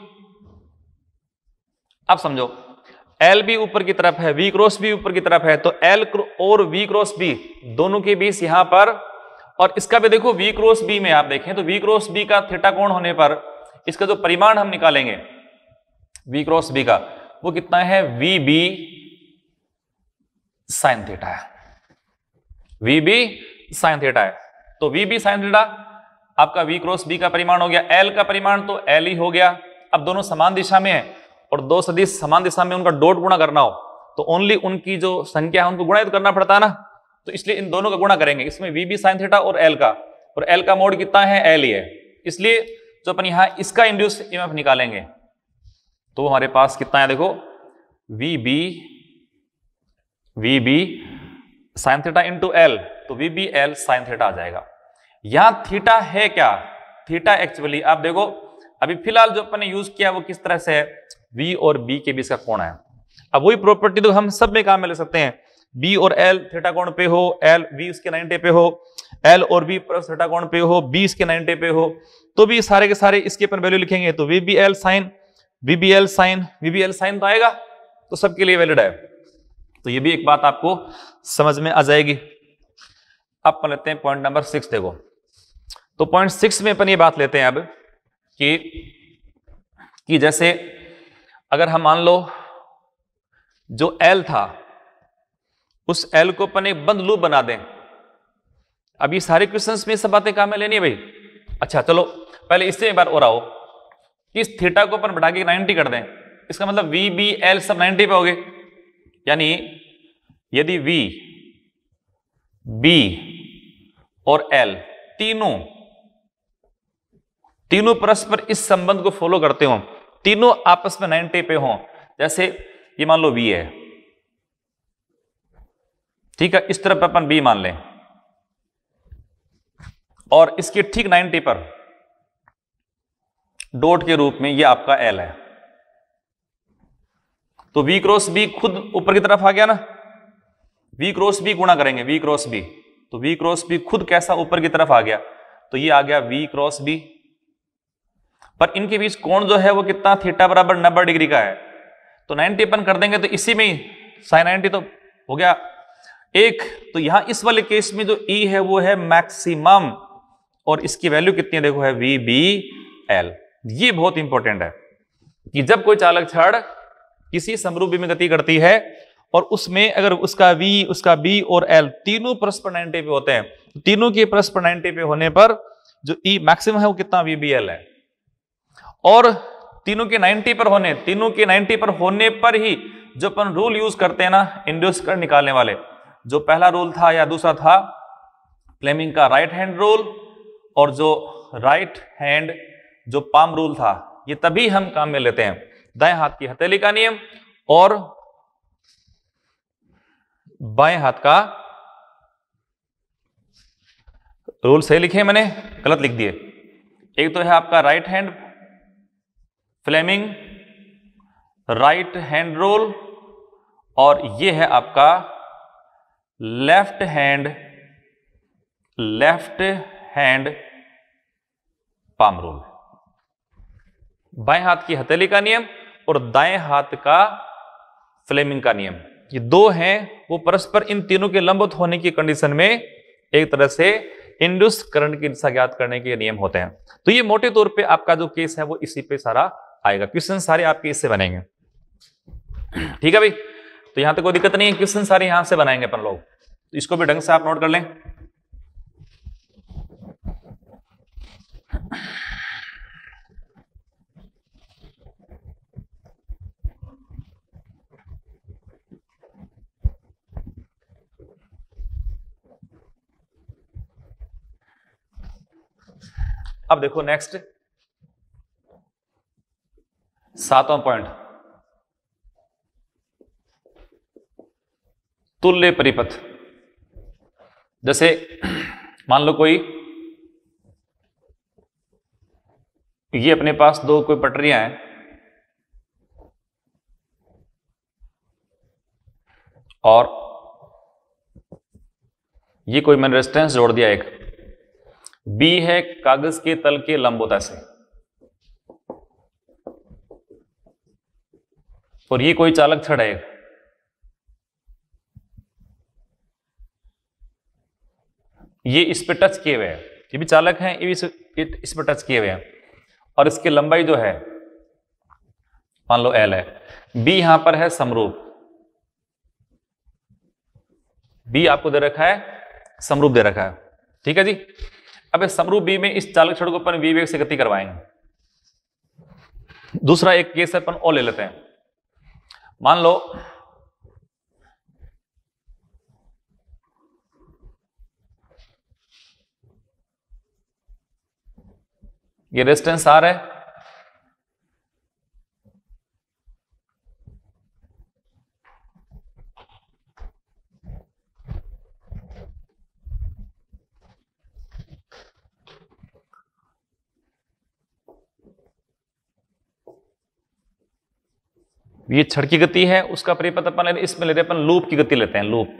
अब समझो एल भी ऊपर की तरफ है, वी क्रॉस बी ऊपर की तरफ है, तो एल और वी क्रॉस बी दोनों के बीच यहां पर, और इसका भी देखो वी क्रॉस बी में आप देखें तो वी क्रॉस बी का थीटा कोण होने पर इसका जो परिमाण हम निकालेंगे वी क्रॉस बी का, वो कितना है, वी बी साइन थीटा है, वी बी साइन थीटा है। तो वी बी साइन थीटा आपका वी क्रॉस बी का परिमाण हो गया, एल का परिमाण तो एल ही हो गया। अब दोनों समान दिशा में है और दो सदिश समान दिशा में उनका डॉट गुणा करना हो तो ओनली उनकी जो संख्या है उनको गुणा तो करना पड़ता है ना, तो इसलिए इन दोनों का गुणा करेंगे, इसमें वी बी साइन थीटा और एल का, और एल का मोड कितना है, एल ही है, इसलिए जो अपन यहां इसका इंड्यूस ईएमएफ निकालेंगे तो हमारे पास कितना है, देखो V B V B sine theta into L, तो V B L sine theta आ जाएगा। यहां थीटा है क्या, थीटा एक्चुअली आप देखो अभी फिलहाल जो अपन ने यूज किया वो किस तरह से है, V और B के बीच का कोण है। अब वही प्रॉपर्टी तो हम सब में काम में ले सकते हैं, B और L थीटा कोण पे हो, L V उसके नाइंटी पे हो, L और B थीटा कोण पे हो, B इसके नाइंटी पे हो, तो भी सारे के सारे इसके पर वैल्यू लिखेंगे, तो V B L sine V B L sine V B L sine तो आएगा, तो सबके लिए वैलिड है। तो ये भी एक बात आपको समझ में आ जाएगी। अब अपन लेते हैं पॉइंट नंबर सिक्स, देखो तो पॉइंट सिक्स में अपन ये बात लेते हैं अब कि कि जैसे अगर हम मान लो जो L था उस L को अपन एक बंद लूप बना दें। अभी सारे क्वेश्चंस में सब बातें काम में लेनी है भाई। अच्छा चलो पहले इससे एक बार और आओ कि इस थीटा को अपन बढ़ा के नाइंटी कर दें, इसका मतलब V B L सब नाइंटी पे हो गए, यानी यदि V B और L तीनों तीनों परस्पर इस संबंध को फॉलो करते हो, तीनों आपस में नाइंटी पे हो, जैसे ये मान लो V है, ठीक है, इस तरफ अपन B मान लें और इसके ठीक नाइंटी पर डॉट के रूप में ये आपका L है, तो V क्रॉस B खुद ऊपर की तरफ आ गया ना, V क्रॉस B गुणा करेंगे V क्रॉस B, तो V क्रॉस B खुद कैसा ऊपर की तरफ आ गया, तो ये आ गया V क्रॉस B, पर इनके बीच कोण जो है वो कितना, थीटा बराबर नब्बे डिग्री का है, तो नाइंटी अपन कर देंगे तो इसी में ही साइन नाइंटी तो हो गया एक। तो यहां इस वाले केस में जो E है वो है मैक्सिमम और इसकी वैल्यू कितनी है, देखो है V B L। ये बहुत इंपॉर्टेंट है कि जब कोई चालक छड़ किसी समरूपी में गति करती है और उसमें अगर उसका V उसका B और L तीनों परस्पर नाइंटी पे होते हैं, तीनों के परस्पर नाइंटी पे होने पर जो E मैक्सिमम है वो कितना, V B L है, और तीनों के नाइंटी पर होने तीनों के नाइंटी पर होने पर ही जो अपन रूल यूज करते हैं ना इंड्यूस करंट निकालने वाले, जो पहला रूल था या दूसरा था फ्लेमिंग का राइट हैंड रूल, और जो राइट हैंड जो पाम रूल था, ये तभी हम काम में लेते हैं, दाएं हाथ की हथेली का नियम और बाएं हाथ का रूल। सही लिखे मैंने, गलत लिख दिए। एक तो है आपका right hand Fleming right hand rule, और ये है आपका left hand left hand palm rule. बाएं हाथ की हथेली का नियम और दाएं हाथ का फ्लेमिंग का नियम, ये दो हैं वो परस्पर इन तीनों के लंबवत होने की कंडीशन में एक तरह से इंड्यूस करंट की दिशा ज्ञात करने के नियम होते हैं। तो ये मोटे तौर पे आपका जो केस है वो इसी पे सारा आएगा, क्वेश्चन सारे आपके इससे बनेंगे, ठीक है भाई। तो यहां तक कोई दिक्कत नहीं है, क्वेश्चन सारे यहां से बनाएंगे अपन लोग, तो इसको भी ढंग से आप नोट कर लें। अब देखो नेक्स्ट सातवां पॉइंट, तुल्य परिपथ। जैसे मान लो कोई ये अपने पास दो कोई पटरियां हैं और ये कोई मैंने रेजिस्टेंस जोड़ दिया, एक बी है कागज के तल के लंबवत ऐसे, और ये कोई चालक छड़ है, ये इस पे टच किए हुए हैं, ये भी चालक हैं, ये भी इस, इस पे टच किए हुए हैं, और इसकी लंबाई जो है मान लो एल है। बी यहां पर है समरूप, बी आपको दे रखा है समरूप दे रखा है, ठीक है जी। अब इस समरूप बी में इस चालक छड़ को अपन वी वेग से गति करवाएंगे। दूसरा एक केस अपन और ले लेते हैं। मान लो ये रेजिस्टेंस आर है, ये छड़ की गति है, उसका परिपथ अपन ले, इसमें ले रहे अपन लूप की गति लेते हैं, लूप।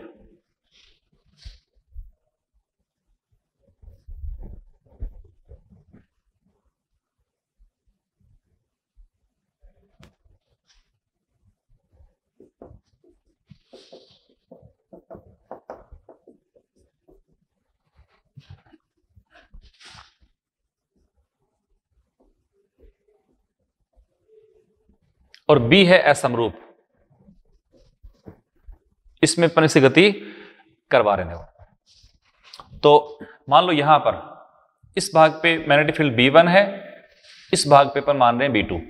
और बी है असमरूप, इसमें अपन इसे गति करवा रहे हैं। तो मान लो यहां पर इस भाग पे मैग्नेटिक फील्ड बी वन है, इस भाग पे अपन मान रहे हैं बी टू,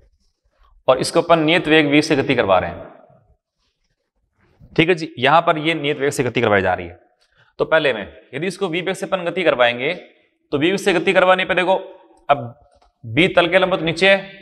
और इसको अपन नियत वेग v से गति करवा रहे हैं, ठीक है जी। यहां पर ये नियत वेग से गति करवाई जा रही है। तो पहले में यदि इसको v वेग से अपन गति करवाएंगे तो v वेग से गति करवाने पे देखो अब b तल के लंबवत नीचे है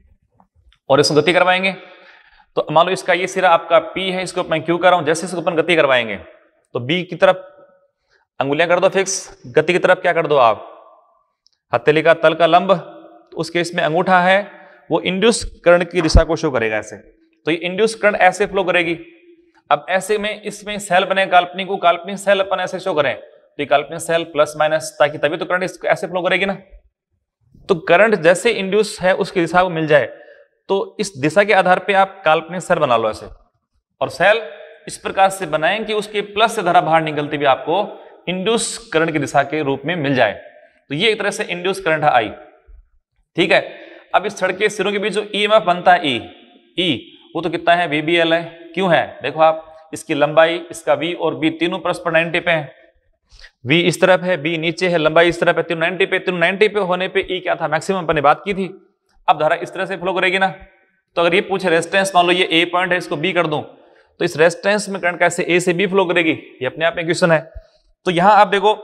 और इसको गति करवाएंगे। तो मान लो इसका ये सिरा आपका P है, इसको मैं Q कर रहा हूं, जैसे इसको अपन गति करवाएंगे तो B की तरफ अंगुलियां कर दो फिक्स, गति की तरफ क्या कर दो आप, हथेली का तल का लंब, तो उस केस में अंगूठा है वो इंड्यूस करंट की दिशा को शो करेगा ऐसे, तो ये इंड्यूस करंट ऐसे फ्लो करेगी। अब ऐसे में इसमें सेल बने काल्पनिक को, काल्पनिक सेल अपन ऐसे शो करें तो ये काल्पनिक सेल प्लस माइनस, ताकि तभी तो करंट ऐसे फ्लो करेगी ना। तो करंट जैसे इंड्यूस है उसकी दिशा को मिल जाए तो इस दिशा के आधार पे आप काल्पनिक सेल बना लो ऐसे, और सेल इस प्रकार से बनाएं कि उसके प्लस से धारा बाहर निकलती भी आपको इंड्यूस करंट की दिशा के रूप में मिल जाए। तो ये एक तरह से इंड्यूस करंट है आई, ठीक है। अब इस छड़ के सिरों के बीच जो ईएमएफ बनता है ई ई वो तो कितना है, वीबीएल है। क्यों है, देखो आप इसकी लंबाई, इसका वी और बी तीनों परस्पर नाइंटी पे है, वी इस तरफ है, बी नीचे है, लंबाई इस तरफ है, तीनों नाइंटी पे, तीनों नाइंटी पे होने पे ई क्या था, मैक्सिमम अपन ने बात की थी। अब धारा इस तरह से फ्लो करेगी ना। तो अगर ये पूछे रेजिस्टेंस, मान लो ये ए पॉइंट है, इसको बी कर दूं, तो इस रेजिस्टेंस में करंट कैसे ए से बी फ्लो करेगी, ये अपने आप में क्वेश्चन है। तो यहां आप देखो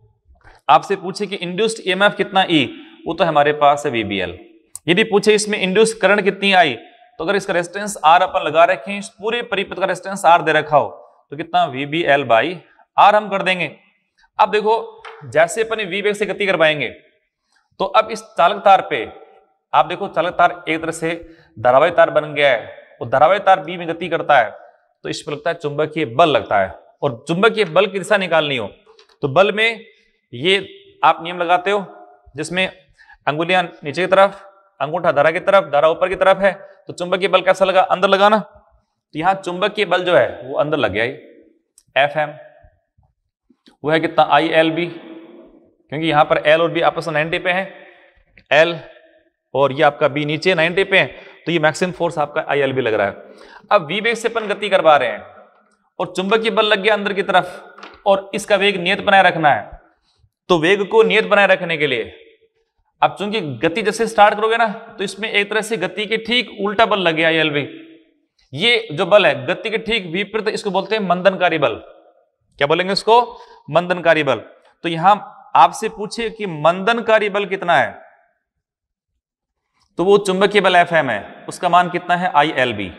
आपसे पूछे कि इंड्यूस्ड ईएमएफ कितना ई, वो तो हमारे पास है वीबीएल। यदि पूछे इसमें इंड्यूस्ड करंट कितनी आई, तो अगर इसका रेजिस्टेंस आर अपन लगा रखें, इस पूरे परिपथ का रेजिस्टेंस आर दे रखा हो तो कितना वीबीएल बाई आर हम कर देंगे। अब देखो जैसे अपन वी वेग से गति करवाएंगे तो अब इस चालक तार पे आप देखो चालक तार एक तरह से धारावाही तार बन गया है, और धारावाही तार बी में गति करता है तो इस पर लगता है चुंबकीय बल लगता है, और चुंबकीय बल की दिशा निकालनी हो तो बल में ये आप नियम लगाते हो जिसमें अंगुलियां नीचे की तरफ, अंगूठा धारा की तरफ, धारा ऊपर की तरफ है, तो चुंबकीय बल कैसा लगा, अंदर लगाना। तो यहां चुंबकीय बल जो है वो अंदर लग गया, एफ एम वो है कितना, आई एल बी, क्योंकि यहां पर एल और बी आपस में नाइंटी पे है, एल और ये आपका बी नीचे नाइंटी पे है, तो ये मैक्सिमम फोर्स आपका आई एल बी लग रहा है। अब वी वेग से अपन गति करवा रहे हैं और चुंबकीय बल लग गया अंदर की तरफ, और इसका वेग नियत बनाए रखना है। तो वेग को नियत बनाए रखने के लिए अब चूंकि गति जैसे स्टार्ट करोगे ना तो इसमें एक तरह से गति के ठीक उल्टा बल लग गया आई एल बी। ये जो बल है गति के ठीक विपरीत, इसको बोलते हैं मंदनकारी बल। क्या बोलेंगे इसको, मंदनकारी बल। तो यहां आपसे पूछे कि मंदनकारी बल कितना है, तो वो चुंबकीय बल एफ एम है, उसका मान कितना है, I L B,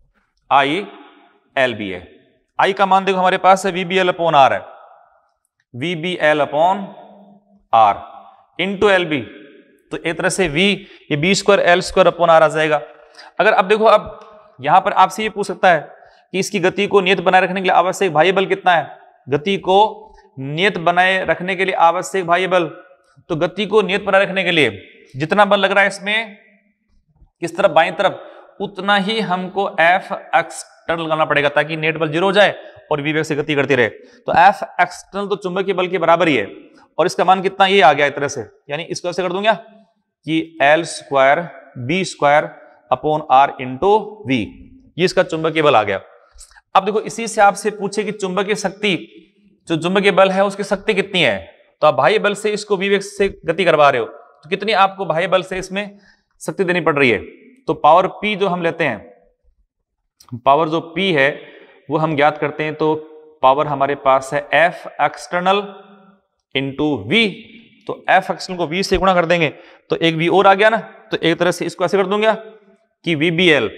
I L B है। आई का मान देखो हमारे पास है वीबीएल अपॉन आर है, V B L upon R into L B. तो एक तरह से v ये B square L square upon R आ जाएगा। अगर अब देखो, अब यहां पर आपसे ये पूछ सकता है कि इसकी गति को नियत बनाए रखने के लिए आवश्यक बाह्य बल कितना है। गति को नियत बनाए रखने के लिए आवश्यक बाह्य बल, तो गति को नियत बनाए रखने के लिए जितना बल लग रहा है इसमें किस तरफ, बाईं तरफ, उतना ही हमको एफ एक्सटर्नल लगाना पड़ेगा ताकि नेट बल जीरो हो जाए और वी वेग से गति करती रहे। तो एफ एक्सटर्नल तो चुंबकीय बल के बराबर ही है और इसका मान कितना, ये आ गया एक तरह से, यानी इसको ऐसे कर दूंगा कि L square B square upon R into V, ये इसका चुंबकीय बल आ गया। अब देखो इसी से आपसे पूछे कि चुंबकीय शक्ति, जो चुंबकीय बल है उसकी शक्ति कितनी है, तो आप बाह्य बल से इसको वी वेग से गति करवा रहे हो, तो कितनी आपको बाह्य बल से इसमें शक्ति देनी पड़ रही है। तो पावर P जो हम लेते हैं, पावर जो P है वो हम ज्ञात करते हैं, तो पावर हमारे पास है F एक्सटर्नल इंटू V, तो F एक्सटर्नल को V से गुणा कर देंगे तो एक V और आ गया ना, तो एक तरह से इसको ऐसे कर दूंगा कि V B L,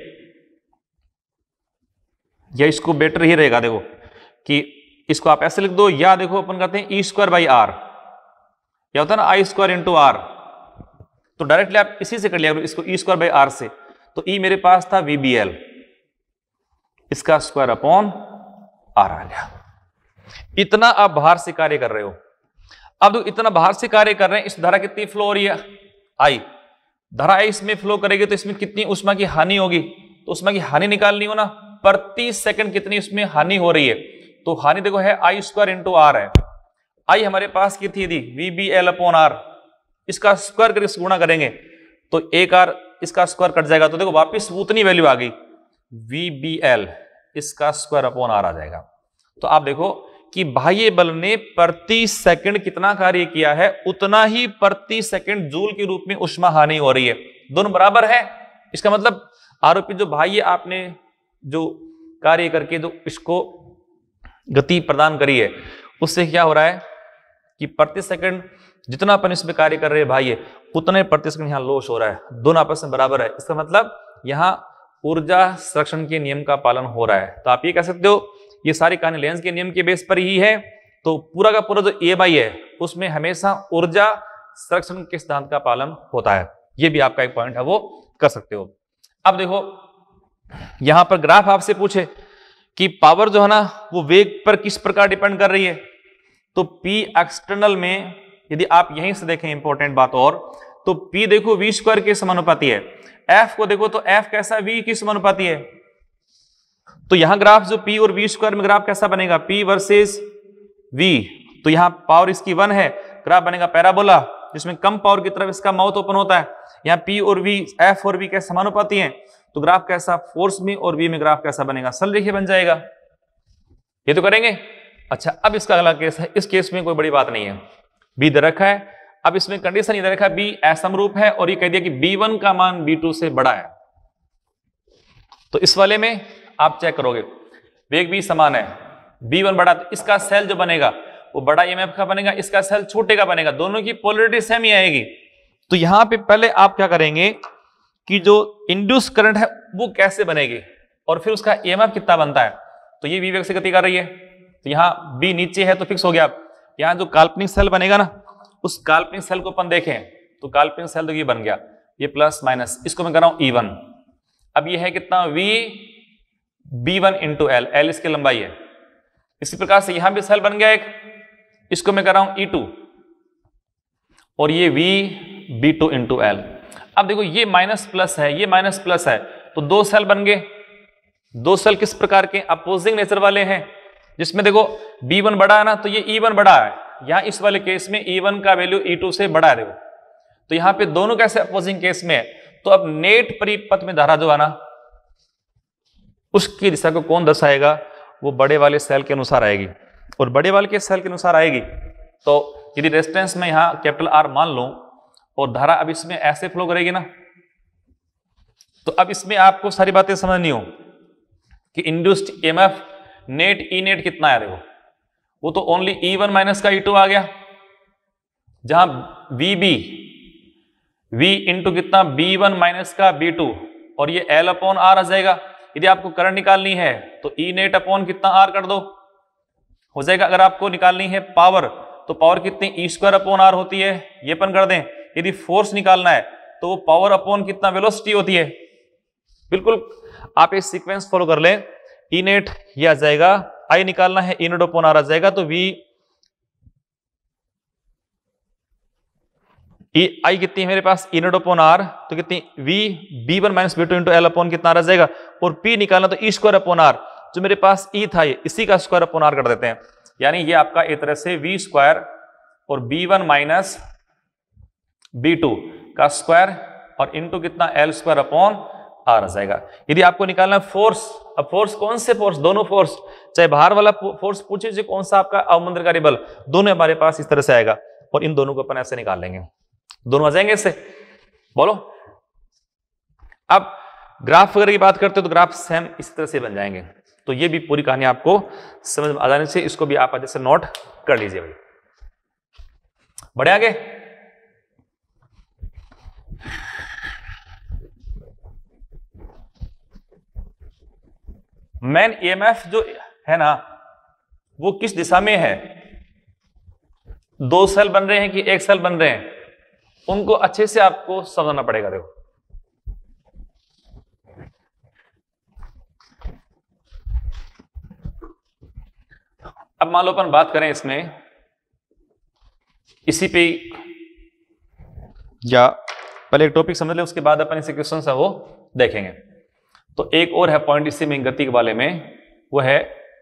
या इसको बेटर ही रहेगा देखो कि इसको आप ऐसे लिख दो, या देखो अपन कहते हैं ई स्क्वायर बाई आर, या होता है ना आई स्क्वायर इंटू आर, तो डायरेक्टली आप इसी से कर लिया इसको ई स्क्वायर बाई आर से, तो ई मेरे पास था वी बी एल, इसका स्क्वायर अपॉन आर आ गया। इतना आप बाहर से कार्य कर रहे हो। अब तो इतना बाहर से कार्य कर रहे हैं, इस धारा कितनी फ्लो हो रही है, आई, धारा आई इसमें फ्लो करेगी तो इसमें कितनी उष्मा की हानि होगी, तो उष्मा की हानि निकालनी हो ना, प्रति सेकंड कितनी उसमें हानि हो रही है, तो हानि देखो है आई स्क्वायर इंटू आर है। आई हमारे पास कितनी थी, V B L upon R, इसका स्क्वायर करके गुणा करेंगे तो एक आर इसका स्क्वायर कट जाएगा, तो देखो वापिस उतनी वैल्यू आ गई, वी बी एल इसका स्क्वायर अपॉन आर आ जाएगा। तो आप देखो कि बाह्य बल ने प्रति सेकंड कितना कार्य किया है, उतना ही प्रति सेकंड जूल के रूप में उष्मा हानि हो रही है, दोनों बराबर है। इसका मतलब आरोपी जो बाह्य आपने जो कार्य करके जो इसको गति प्रदान करी है, उससे क्या हो रहा है कि प्रति सेकंड जितना अपन इसमें कार्य कर रहे हैं बाह्य, उतने प्रति सेकंड यहां लॉस हो रहा है, दोनों आपस में बराबर है। इसका मतलब यहां ऊर्जा संरक्षण के नियम का पालन हो रहा है। तो आप ये कह सकते हो ये सारी कहानी लेंस के नियम के बेस पर ही है। तो पूरा का पूरा जो ए बाई है उसमें हमेशा ऊर्जा संरक्षण के सिद्धांत का पालन होता है। ये भी आपका एक पॉइंट है, वो कर सकते हो। अब देखो यहां पर ग्राफ आपसे पूछे कि पावर जो है ना वो वेग पर किस प्रकार डिपेंड कर रही है, तो P एक्सटर्नल में यदि आप यहीं से देखें इंपॉर्टेंट बात, और तो P देखो V स्क्वायर के समानुपाती है, F को देखो तो F कैसा V की समानुपाती है। तो यहां ग्राफ जो P और V स्क्वायर में ग्राफ कैसा बनेगा, P वर्सेस V, तो यहां पावर इसकी वन है, ग्राफ बनेगा पैराबोला जिसमें कम पावर की तरफ इसका माउथ ओपन होता है। यहाँ P और V, F और V कैसे समानुपाती हैं, तो ग्राफ कैसा फोर्स में और V में ग्राफ कैसा बनेगा, सरल रेखीय बन जाएगा। ये तो करेंगे। अच्छा अब इसका अगला केस है, इस केस में कोई बड़ी बात नहीं है, B दे रखा है। अब इसमें कंडीशन ये दे रखा है B असमरूप है और ये कह दिया कि B वन का मान B टू से बड़ा है। तो इस वाले में आप चेक करोगे वेग भी समान है, B वन बड़ा, तो इसका सेल जो बनेगा वो बड़ा ई एम एफ का बनेगा, इसका सेल छोटे का बनेगा, दोनों की पोलरिटी सेम ही आएगी। तो यहां पे पहले आप क्या करेंगे कि जो इंड्यूस करंट है वो कैसे बनेगी और फिर उसका ई एम एफ कितना बनता है। तो ये V वेग से गति कर रही है, तो यहाँ B नीचे है तो फिक्स हो गया। यहाँ जो काल्पनिक सेल बनेगा ना, उस काल्पनिक सेल को अपन देखें तो काल्पनिक सेल तो ये बन गया, ये प्लस माइनस, इसको मैं कर रहा हूं ई वन। अब ये है कितना V B one into L, L इसकी लंबाई है। इसी प्रकार से यहां भी सेल बन गया एक, इसको मैं कर रहा हूं ई टू और ये V B two into L. अब देखो ये माइनस प्लस है, ये माइनस प्लस है, तो दो सेल बन गए। दो सेल किस प्रकार के, अपोजिंग नेचर वाले हैं, जिसमें देखो बी वन बड़ा है ना, तो ये ई वन बड़ा है। यहां इस वाले केस में ई वन का वैल्यू ई टू से बड़ा है देखो, तो यहां पे दोनों कैसे अपोजिंग केस में है। तो अब नेट परिपथ में धारा जो है ना उसकी दिशा को कौन दर्शाएगा, वो बड़े वाले सेल के अनुसार आएगी, और बड़े वाले के सेल के अनुसार आएगी। तो यदि रेजिस्टेंस में यहां कैपिटल आर मान लो और धारा अब इसमें ऐसे फ्लो करेगी ना, तो अब इसमें आपको सारी बातें समझनी हो कि induced E M F net E net कितना है। देखो वो तो ओनली ई वन माइनस का ई टू आ गया, जहां वी बी V इंटू कितना बी वन माइनस का बी टू, और ये L अपॉन आर आ जाएगा। यदि आपको करंट निकालनी है तो ई नेट अपॉन कितना आर कर दो, हो जाएगा। अगर आपको निकालनी है पावर तो पावर कितनी ई स्क्वायर अपॉन आर होती है, ये अपन कर दें। यदि फोर्स निकालना है तो वो पावर अपॉन कितना वेलोसिटी होती है। बिल्कुल आप एक सीक्वेंस फॉलो कर लें, ई नेट ये आ जाएगा, आई निकालना है ई नेट अपॉन आर आ जाएगा, तो वी ई आई कितनी है मेरे पास, ई नेट अपॉन आर, तो कितनी V B one minus B two into L upon कितना आ जाएगा, और पी निकालना तो ई स्क्वायर अपॉन आर, जो मेरे पास ई था ये इसी का स्क्वायर अपॉन आर कर देते हैं। यानी ये आपका एक तरह से वी स्क्वायर और B one minus B two का स्क्वायर और इनटू कितना एल स्क्वायर अपॉन आर आ जाएगा। यदि आपको निकालना है फोर्स, अब फोर्स कौन से फोर्स, दोनों फोर्स, चाहे बाहर वाला फोर्स पूछे जो कौन सा आपका अवमंदनकारी बल, दोनों हमारे पास इस तरह से आएगा और इन दोनों को अपन ऐसे निकाल लेंगे, दोनों आ जाएंगे इससे। बोलो अब ग्राफ वगैरह की बात करते हो तो ग्राफ सेम इस तरह से बन जाएंगे। तो ये भी पूरी कहानी आपको समझ में आ जाने से इसको भी आप अच्छे से नोट कर लीजिए भाई। बढ़े आगे, मेन ईएमएफ जो है ना वो किस दिशा में है, दो सेल बन रहे हैं कि एक सेल बन रहे हैं, उनको अच्छे से आपको समझना पड़ेगा। देखो अब मान लो अपन बात करें इसमें इसी पे, या पहले एक टॉपिक समझ लें उसके बाद अपन इसे क्वेश्चन है वो देखेंगे। तो एक और है पॉइंट इसी में गति के वाले में, वो है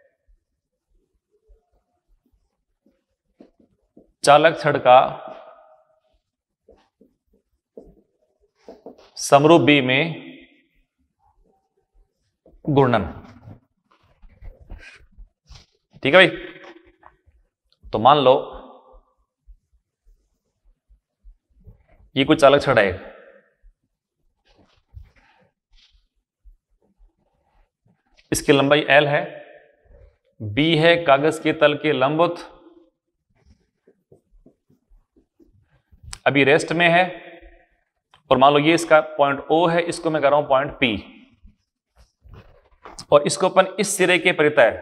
चालक छड़ का समरूप बी में घूर्णन। ठीक है भाई, तो मान लो ये कुछ चालक छड़ है, इसकी लंबाई एल है, बी है कागज के तल के लंबवत, अभी रेस्ट में है, और मान लो ये इसका पॉइंट ओ है, इसको मैं कर रहा हूं पॉइंट पी, और इसको अपन इस सिरे के परितः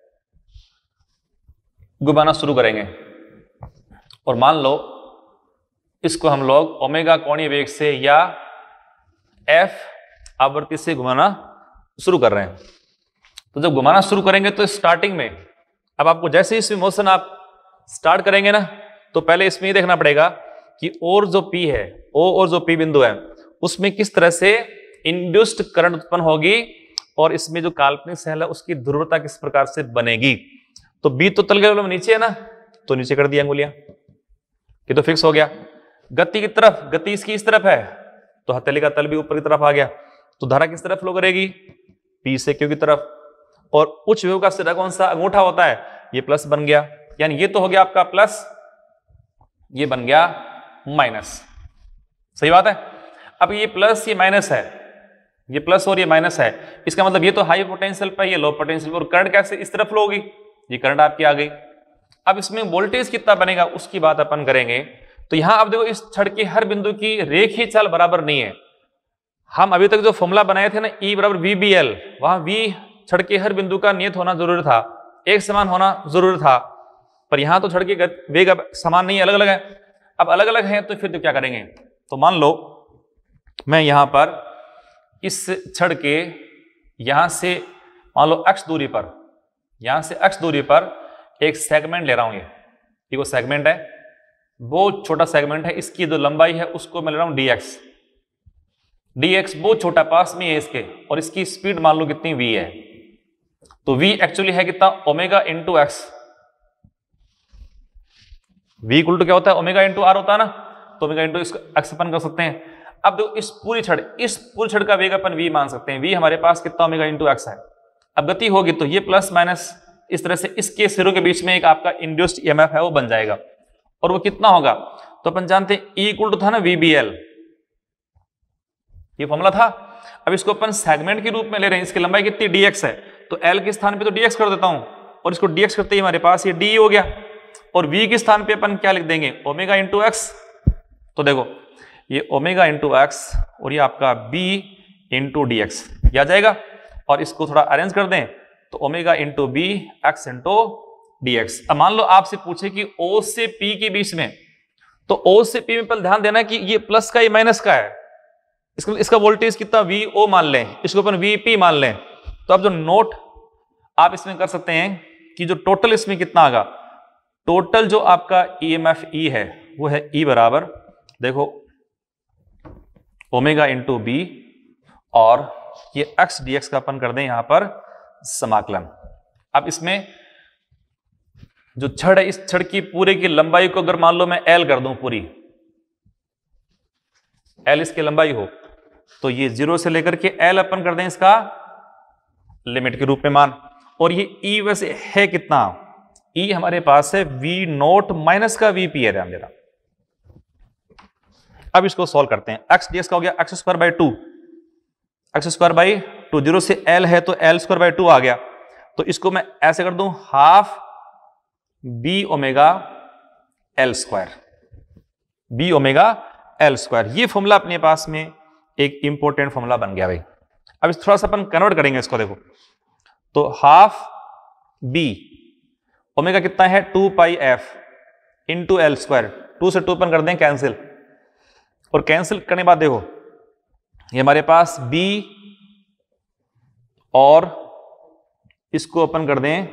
घुमाना शुरू करेंगे, और मान लो इसको हम लोग ओमेगा कोणीय वेग से या एफ आवृत्ति से घुमाना शुरू कर रहे हैं। तो जब घुमाना शुरू करेंगे तो स्टार्टिंग में, अब आपको जैसे इसमें मोशन आप स्टार्ट करेंगे ना, तो पहले इसमें ये देखना पड़ेगा कि और जो पी है, ओ और जो पी बिंदु है, उसमें किस तरह से इंड्यूस्ड करंट उत्पन्न होगी, और इसमें जो काल्पनिक सेल है उसकी ध्रुवता किस प्रकार से बनेगी। तो बी तो तल के में नीचे है ना, तो नीचे कर दिया अंगुलियां, ये तो फिक्स हो गया। गति की तरफ, गति इसकी इस तरफ है, तो हथेली का तल भी ऊपर की तरफ आ गया, तो धारा किस तरफ फ्लो करेगी, पी से क्यू की तरफ, और उच्च विभव का सिरा कौन सा, अंगूठा होता है, ये प्लस बन गया, यानी ये तो हो गया आपका प्लस, ये बन गया माइनस। सही बात है। अब ये प्लस ये माइनस है, ये प्लस और ये माइनस है, इसका मतलब ये तो हाई पोटेंशियल पे, ये लो पोटेंशियल पे, और करंट कैसे इस तरफ फ्लो होगी, ये करंट आपकी आ गई। अब इसमें वोल्टेज कितना बनेगा उसकी बात अपन करेंगे। तो यहां आप देखो इस छड़ के हर बिंदु की रेखीय चाल बराबर नहीं है। हम अभी तक जो फॉर्मूला बनाए थे ना, ई बराबर वी बी एल, वहां वी छड़ के हर बिंदु का नियत होना जरूरी था, एक समान होना जरूरी था, पर यहां तो छड़ के वेग समान नहीं है, अलग अलग है। अब अलग अलग है तो फिर तो क्या करेंगे, तो मान लो मैं यहां पर इस छड़ के यहां से मान लो x दूरी पर, यहां से x दूरी पर एक सेगमेंट ले रहा हूं, ये ये वो सेगमेंट है, बहुत छोटा सेगमेंट है, इसकी जो लंबाई है उसको मैं ले रहा हूं dx, dx बहुत छोटा पास में है इसके, और इसकी स्पीड मान लो कितनी v है, तो v एक्चुअली है कितना, omega into X. v equal to क्या होता है, ओमेगा इंटू आर होता है ना, तो ओमेगा इंटू इसको एक्स अपन कर सकते हैं। अब देखो इस पूरी छड़, इस पूरी छड़ का वेग अपन v मान सकते हैं, v हमारे पास कितना ओमेगा इंटू एक्स है। अब गति होगी तो ये प्लस माइनस इस तरह से इसके सिरों के बीच में एक आपका इंड्यूस्ड ईएमएफ है वो बन जाएगा, और वो कितना होगा, तो अपन जानते हैं E इक्वल टू था ना वी बी एल, ये फॉर्मूला था। अब इसको अपन सेगमेंट के रूप में ले रहे हैं, इसकी लंबाई कितनी dx है, तो L के स्थान पे तो dx कर देता हूं, और इसको dx करते ही हमारे पास ये d हो गया, और v के स्थान पे अपन क्या लिख देंगे, ओमेगा इंटू एक्स। तो देखो ये ओमेगा इंटू एक्स और ये आपका b इंटू डी एक्स आ जाएगा, और इसको थोड़ा अरेंज कर दें तो omega into B X into DX. अब मान लो आपसे पूछे कि O से P के बीच में, तो O से P में पहले ध्यान देना कि ये प्लस का ये माइनस का है, इसका इसका वोल्टेज कितना V O मान लें, इसको अपन V P मान लें। तो अब जो नोट आप इसमें कर सकते हैं कि जो टोटल इसमें कितना आएगा, टोटल जो आपका ई एम एफ E है वो है E बराबर देखो ओमेगा इंटू बी, और ये x dx का अपन कर दें यहां पर समाकलन। अब इसमें जो छड़ है, इस छड़ की पूरे की लंबाई को अगर मान लो मैं L कर दूं, पूरी L इसकी लंबाई हो, तो ये जीरो से लेकर के L अपन कर दें इसका लिमिट के रूप में मान। और ये E वैसे है कितना, E हमारे पास है V नोट माइनस का V P है ध्यान देना। अब इसको सॉल्व करते हैं। x dx का हो गया X square by two, X square by two, zero से L है तो L स्क्वायर बाई टू आ गया। तो इसको मैं ऐसे कर दूं half B omega L square, B omega L square. ये फॉर्मूला अपने पास में एक इंपॉर्टेंट फॉर्मूला बन गया भाई। अब इस थोड़ा सा अपन कन्वर्ट करेंगे इसको, देखो तो हाफ बी ओमेगा कितना है two pi F into L square, two से टू अपन कर दें कैंसिल, और कैंसिल करने के बाद देखो ये हमारे पास b, और इसको अपन कर दें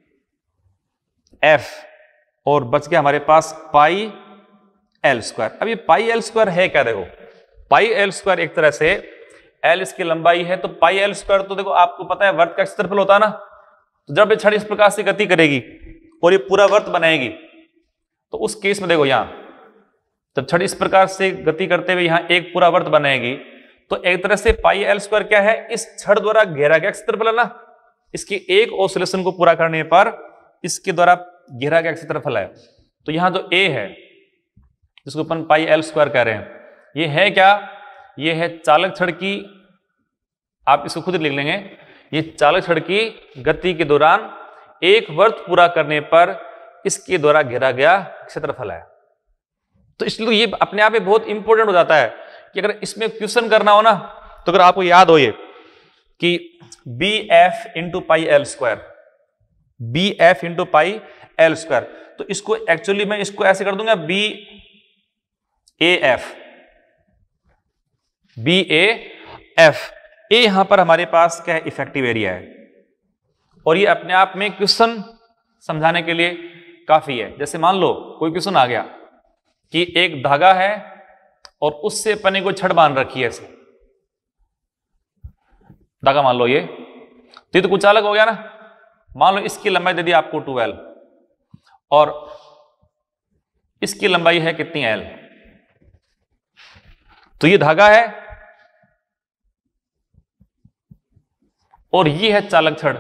f, और बच गया हमारे पास पाई एल स्क्वायर। अब ये पाई एल स्क्वायर है क्या, देखो पाई एल स्क्वायर एक तरह से l इसकी लंबाई है, तो पाई एल स्क्वायर तो देखो आपको पता है वर्त का क्षेत्रफल होता है ना। तो जब ये छड़ इस प्रकार से गति करेगी और ये पूरा वर्त बनाएगी, तो उस केस में देखो यहां जब छड़ इस प्रकार से गति करते हुए यहां एक पूरा वर्त बनाएगी, तो एक तरह से पाई एल स्क्वायर क्या है, इस छड़ द्वारा घेरा गया क्षेत्रफल है ना। इसके एक ऑसिलेशन को पूरा करने पर इसके द्वारा घेरा गया क्षेत्रफल है। तो यहां जो a है जिसको अपन पाई एल स्क्वायर कह रहे हैं, ये है क्या, ये है चालक छड़ की, आप इसको खुद लिख लेंगे, ये चालक छड़ की गति के दौरान एक वर्त पूरा करने पर इसके द्वारा घेरा गया क्षेत्रफल है। तो इसलिए ये अपने आप में बहुत इंपॉर्टेंट हो जाता है कि अगर इसमें क्वेश्चन करना हो ना, तो अगर आपको याद हो ये कि B F into pi L square, B F into pi L square, तो इसको एक्चुअली मैं इसको ऐसे कर दूंगा B A F, B A F. ए यहां पर हमारे पास क्या है, इफेक्टिव एरिया है, और ये अपने आप में क्वेश्चन समझाने के लिए काफी है। जैसे मान लो कोई क्वेश्चन आ गया कि एक धागा है और उससे पने को छड़ बांध रखी है, ऐसे धागा मान लो ये, तो ये तो कुछ अलग हो गया ना। मान लो इसकी लंबाई दे दी आपको ट्वेल्व, और इसकी लंबाई है कितनी एल, तो ये धागा है और ये है चालक छड़।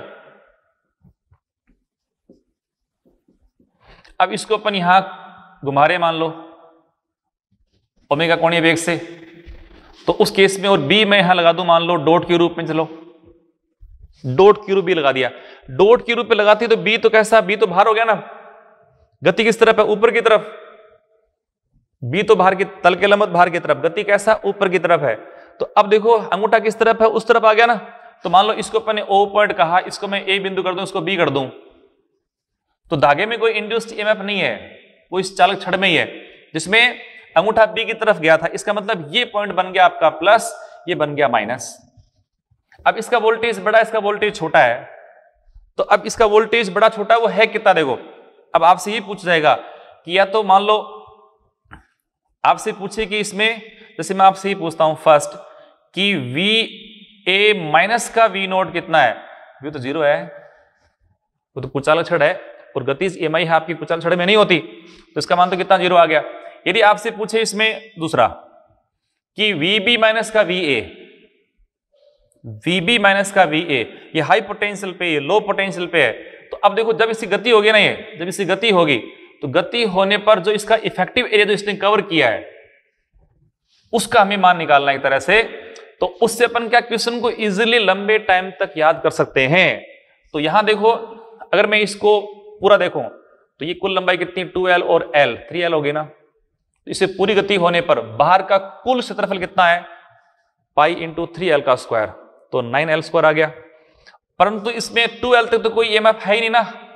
अब इसको अपन यहां घुमा रहे मान लो ओमेगा कोणीय वेग से, तो उस केस में, और बी मैं यहां लगा दूं मान लो डॉट के रूप में, चलो डॉट के रूप भी लगा दिया। डॉट के रूप में लगाती तो बी तो कैसा, बी तो बाहर हो गया ना, गति किस तरफ है, ऊपर की तरफ। बी तो बाहर की, तल के लंबवत बाहर की तरफ, गति कैसा, ऊपर की तरफ है। तो अब देखो अंगूठा किस तरफ है, उस तरफ आ गया ना। तो मान लो इसको अपन ने ओ पॉइंट कहा, इसको मैं ए बिंदु कर दूं, इसको बी कर दूं, तो धागे में कोई इंड्यूस्ड ईएमएफ नहीं है, वो इस चालक छड़ में ही है जिसमें अंगूठा बी की तरफ गया था। इसका मतलब ये पॉइंट बन गया आपका प्लस, ये बन गया माइनस। अब इसका वोल्टेज बड़ा, इसका वोल्टेज छोटा है, तो अब इसका वोल्टेज बड़ा छोटा वो है कितना, देखो अब आपसे ये पूछ जाएगा कि या तो मान लो आपसे पूछे कि इसमें, जैसे मैं आपसे ही पूछता हूं फर्स्ट कि वी ए माइनस का वी नोट कितना है, वी तो जीरो है, वो तो कुचालक छड़ है, और गति एम आई है आपकी कुचालक छड़ में नहीं होती, तो इसका मान तो कितना जीरो आ गया। यदि आपसे पूछे इसमें दूसरा कि वी बी माइनस का V A, V B minus का वी ए, ये हाई पोटेंशियल पे, ये लो पोटेंशियल पे है, तो अब देखो जब इसकी गति होगी ना, ये जब इसकी गति होगी तो गति होने पर जो इसका इफेक्टिव एरिया जो इसने कवर किया है उसका हमें मान निकालना एक तरह से। तो उससे अपन क्या क्वेश्चन को इजीली लंबे टाइम तक याद कर सकते हैं। तो यहां देखो अगर मैं इसको पूरा देखूं तो ये कुल लंबाई कितनी, टू एल और एल, थ्री एल होगी ना। तो इसे पूरी गति होने पर बाहर का कुल क्षेत्रफल कितना है, पाई इंटू थ्री एल का स्क्वायर, तो नाइन एल स्क्वायर आ गया। परंतु इसमें टू एल तक तो कोई ईएमएफ है ही नहीं ना,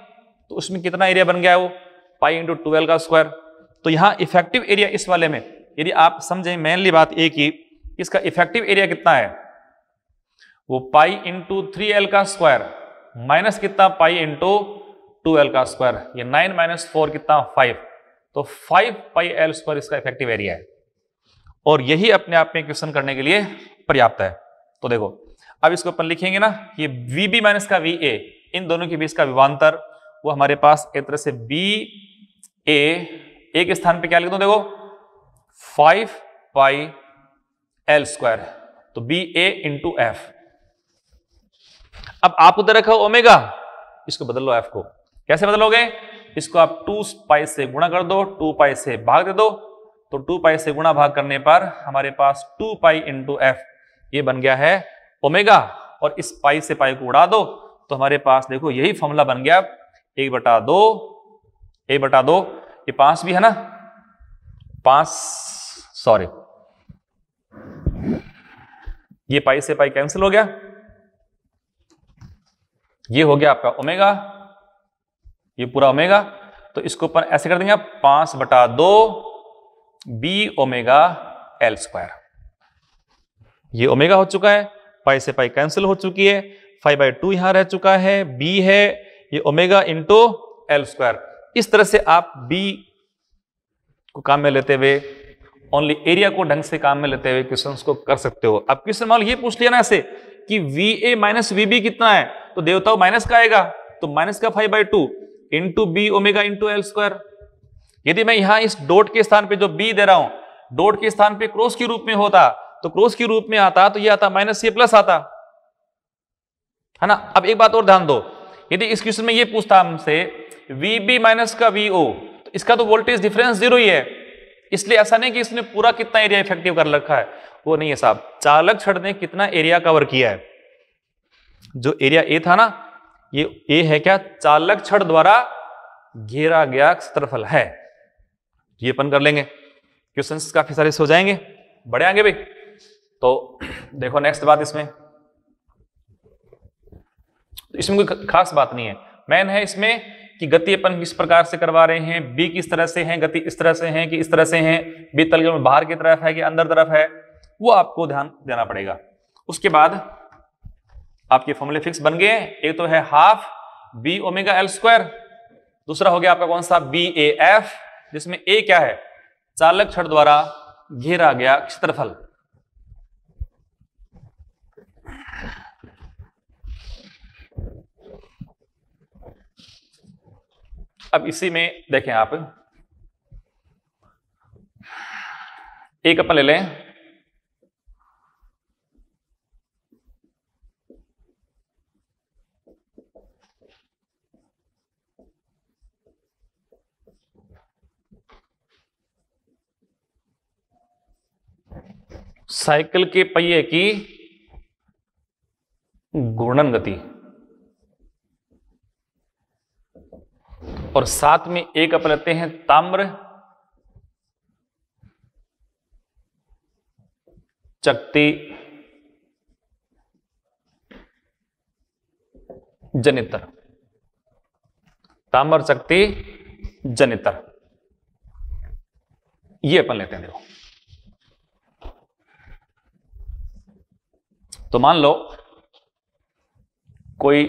तो उसमें कितना एरिया बन गया है वो पाई इंटू ट्वेल्व का स्क्वायर। तो यहां इफेक्टिव एरिया इस वाले में यदि आप समझें मेनली बात एक ही, इसका इफेक्टिव एरिया कितना है वो पाई इंटू थ्री एल का स्क्वायर माइनस कितना पाई इंटू टू एल का स्क्वायर, ये नाइन माइनस फोर कितना फाइव, तो फाइव पाई एल स्क्वायर इसका इफेक्टिव एरिया है और यही अपने आप में क्वेश्चन करने के लिए पर्याप्त है। तो देखो अब इसको अपन लिखेंगे ना, ये वी बी माइनस का वी ए, इन दोनों के बीच का विभवांतर वो हमारे पास एक तरह से बी ए, एक स्थान पे क्या लिख दो देखो फाइव पाई एल स्क्वायर, तो बी ए इंटू एफ। अब आप उधर रखो ओमेगा, इसको बदल लो एफ को, कैसे बदलोगे, इसको आप टू पाई से गुणा कर दो, टू पाई से भाग दे दो, तो टू पाई से गुणा भाग करने पर हमारे पास टू पाई इंटू एफ ये बन गया है ओमेगा, और इस पाई से पाई को उड़ा दो तो हमारे पास देखो यही फॉर्मूला बन गया, एक बटा दो एक बटा दो, ये पांच भी है ना, पांच सॉरी ये पाई से पाई कैंसिल हो गया, ये हो गया आपका ओमेगा, ये पूरा ओमेगा, तो इसको अपन ऐसे कर देंगे पांच बटा दो बी ओमेगा एल स्क्वायर, ये ओमेगा हो चुका है, पाई से पाई कैंसिल हो चुकी है, फाइव बाई टू यहां रह चुका है, बी है ये ओमेगा इंटू एल स्क्वायर। इस तरह से आप बी को काम में लेते हुए ओनली एरिया को ढंग से काम में लेते हुए क्वेश्चन को कर सकते हो। अब क्वेश्चन मान लो ये पूछ लिया ना ऐसे कि V A minus V B कितना है, तो देवताओं माइनस का आएगा, तो माइनस का five by two into B omega into L square. यदि मैं यहां इस डॉट के स्थान पे जो बी दे रहा हूं, डॉट के स्थान पे क्रॉस के रूप में होता, तो क्रॉस के रूप में आता तो ये आता माइनस ये प्लस आता है ना। अब एक बात और ध्यान दो, यदि इस क्वेश्चन में ये पूछता हमसे वी बी माइनस का वी ओ, तो इसका तो वोल्टेज डिफरेंस जीरो ही है, इसलिए ऐसा नहीं कि इसने पूरा कितना एरिया इफेक्टिव कर रखा है, वो नहीं है साहब, चालक छड़ ने कितना एरिया कवर किया है, जो एरिया ए था ना, ये ए है क्या, चालक छड़ द्वारा घेरा गया क्षेत्रफल है। ये अपन कर लेंगे, क्वेश्चंस काफी सारे हो जाएंगे, बढ़े आगे भाई। तो देखो नेक्स्ट बात, इसमें इसमें कोई खास बात नहीं है, मेन है इसमें कि गति अपन किस प्रकार से करवा रहे हैं, बी किस तरह से है, गति इस तरह से है कि इस तरह से है, बी तल में बाहर की तरफ है कि अंदर तरफ है, वो आपको ध्यान देना पड़ेगा। उसके बाद आपके फॉर्मूले फिक्स बन गए, एक तो है half B omega L square, दूसरा हो गया आपका कौन सा बी ए एफ, जिसमें ए क्या है, चालक छड़ द्वारा घेरा गया क्षेत्रफल। अब इसी में देखें आप, एक अपन ले लें, साइकिल के पहिए की घूर्णन गति, और साथ में एक अपन लेते हैं ताम्र चक्ति जनितर, ताम्र चक्ति जनितर, ये अपन लेते हैं। देखो तो मान लो कोई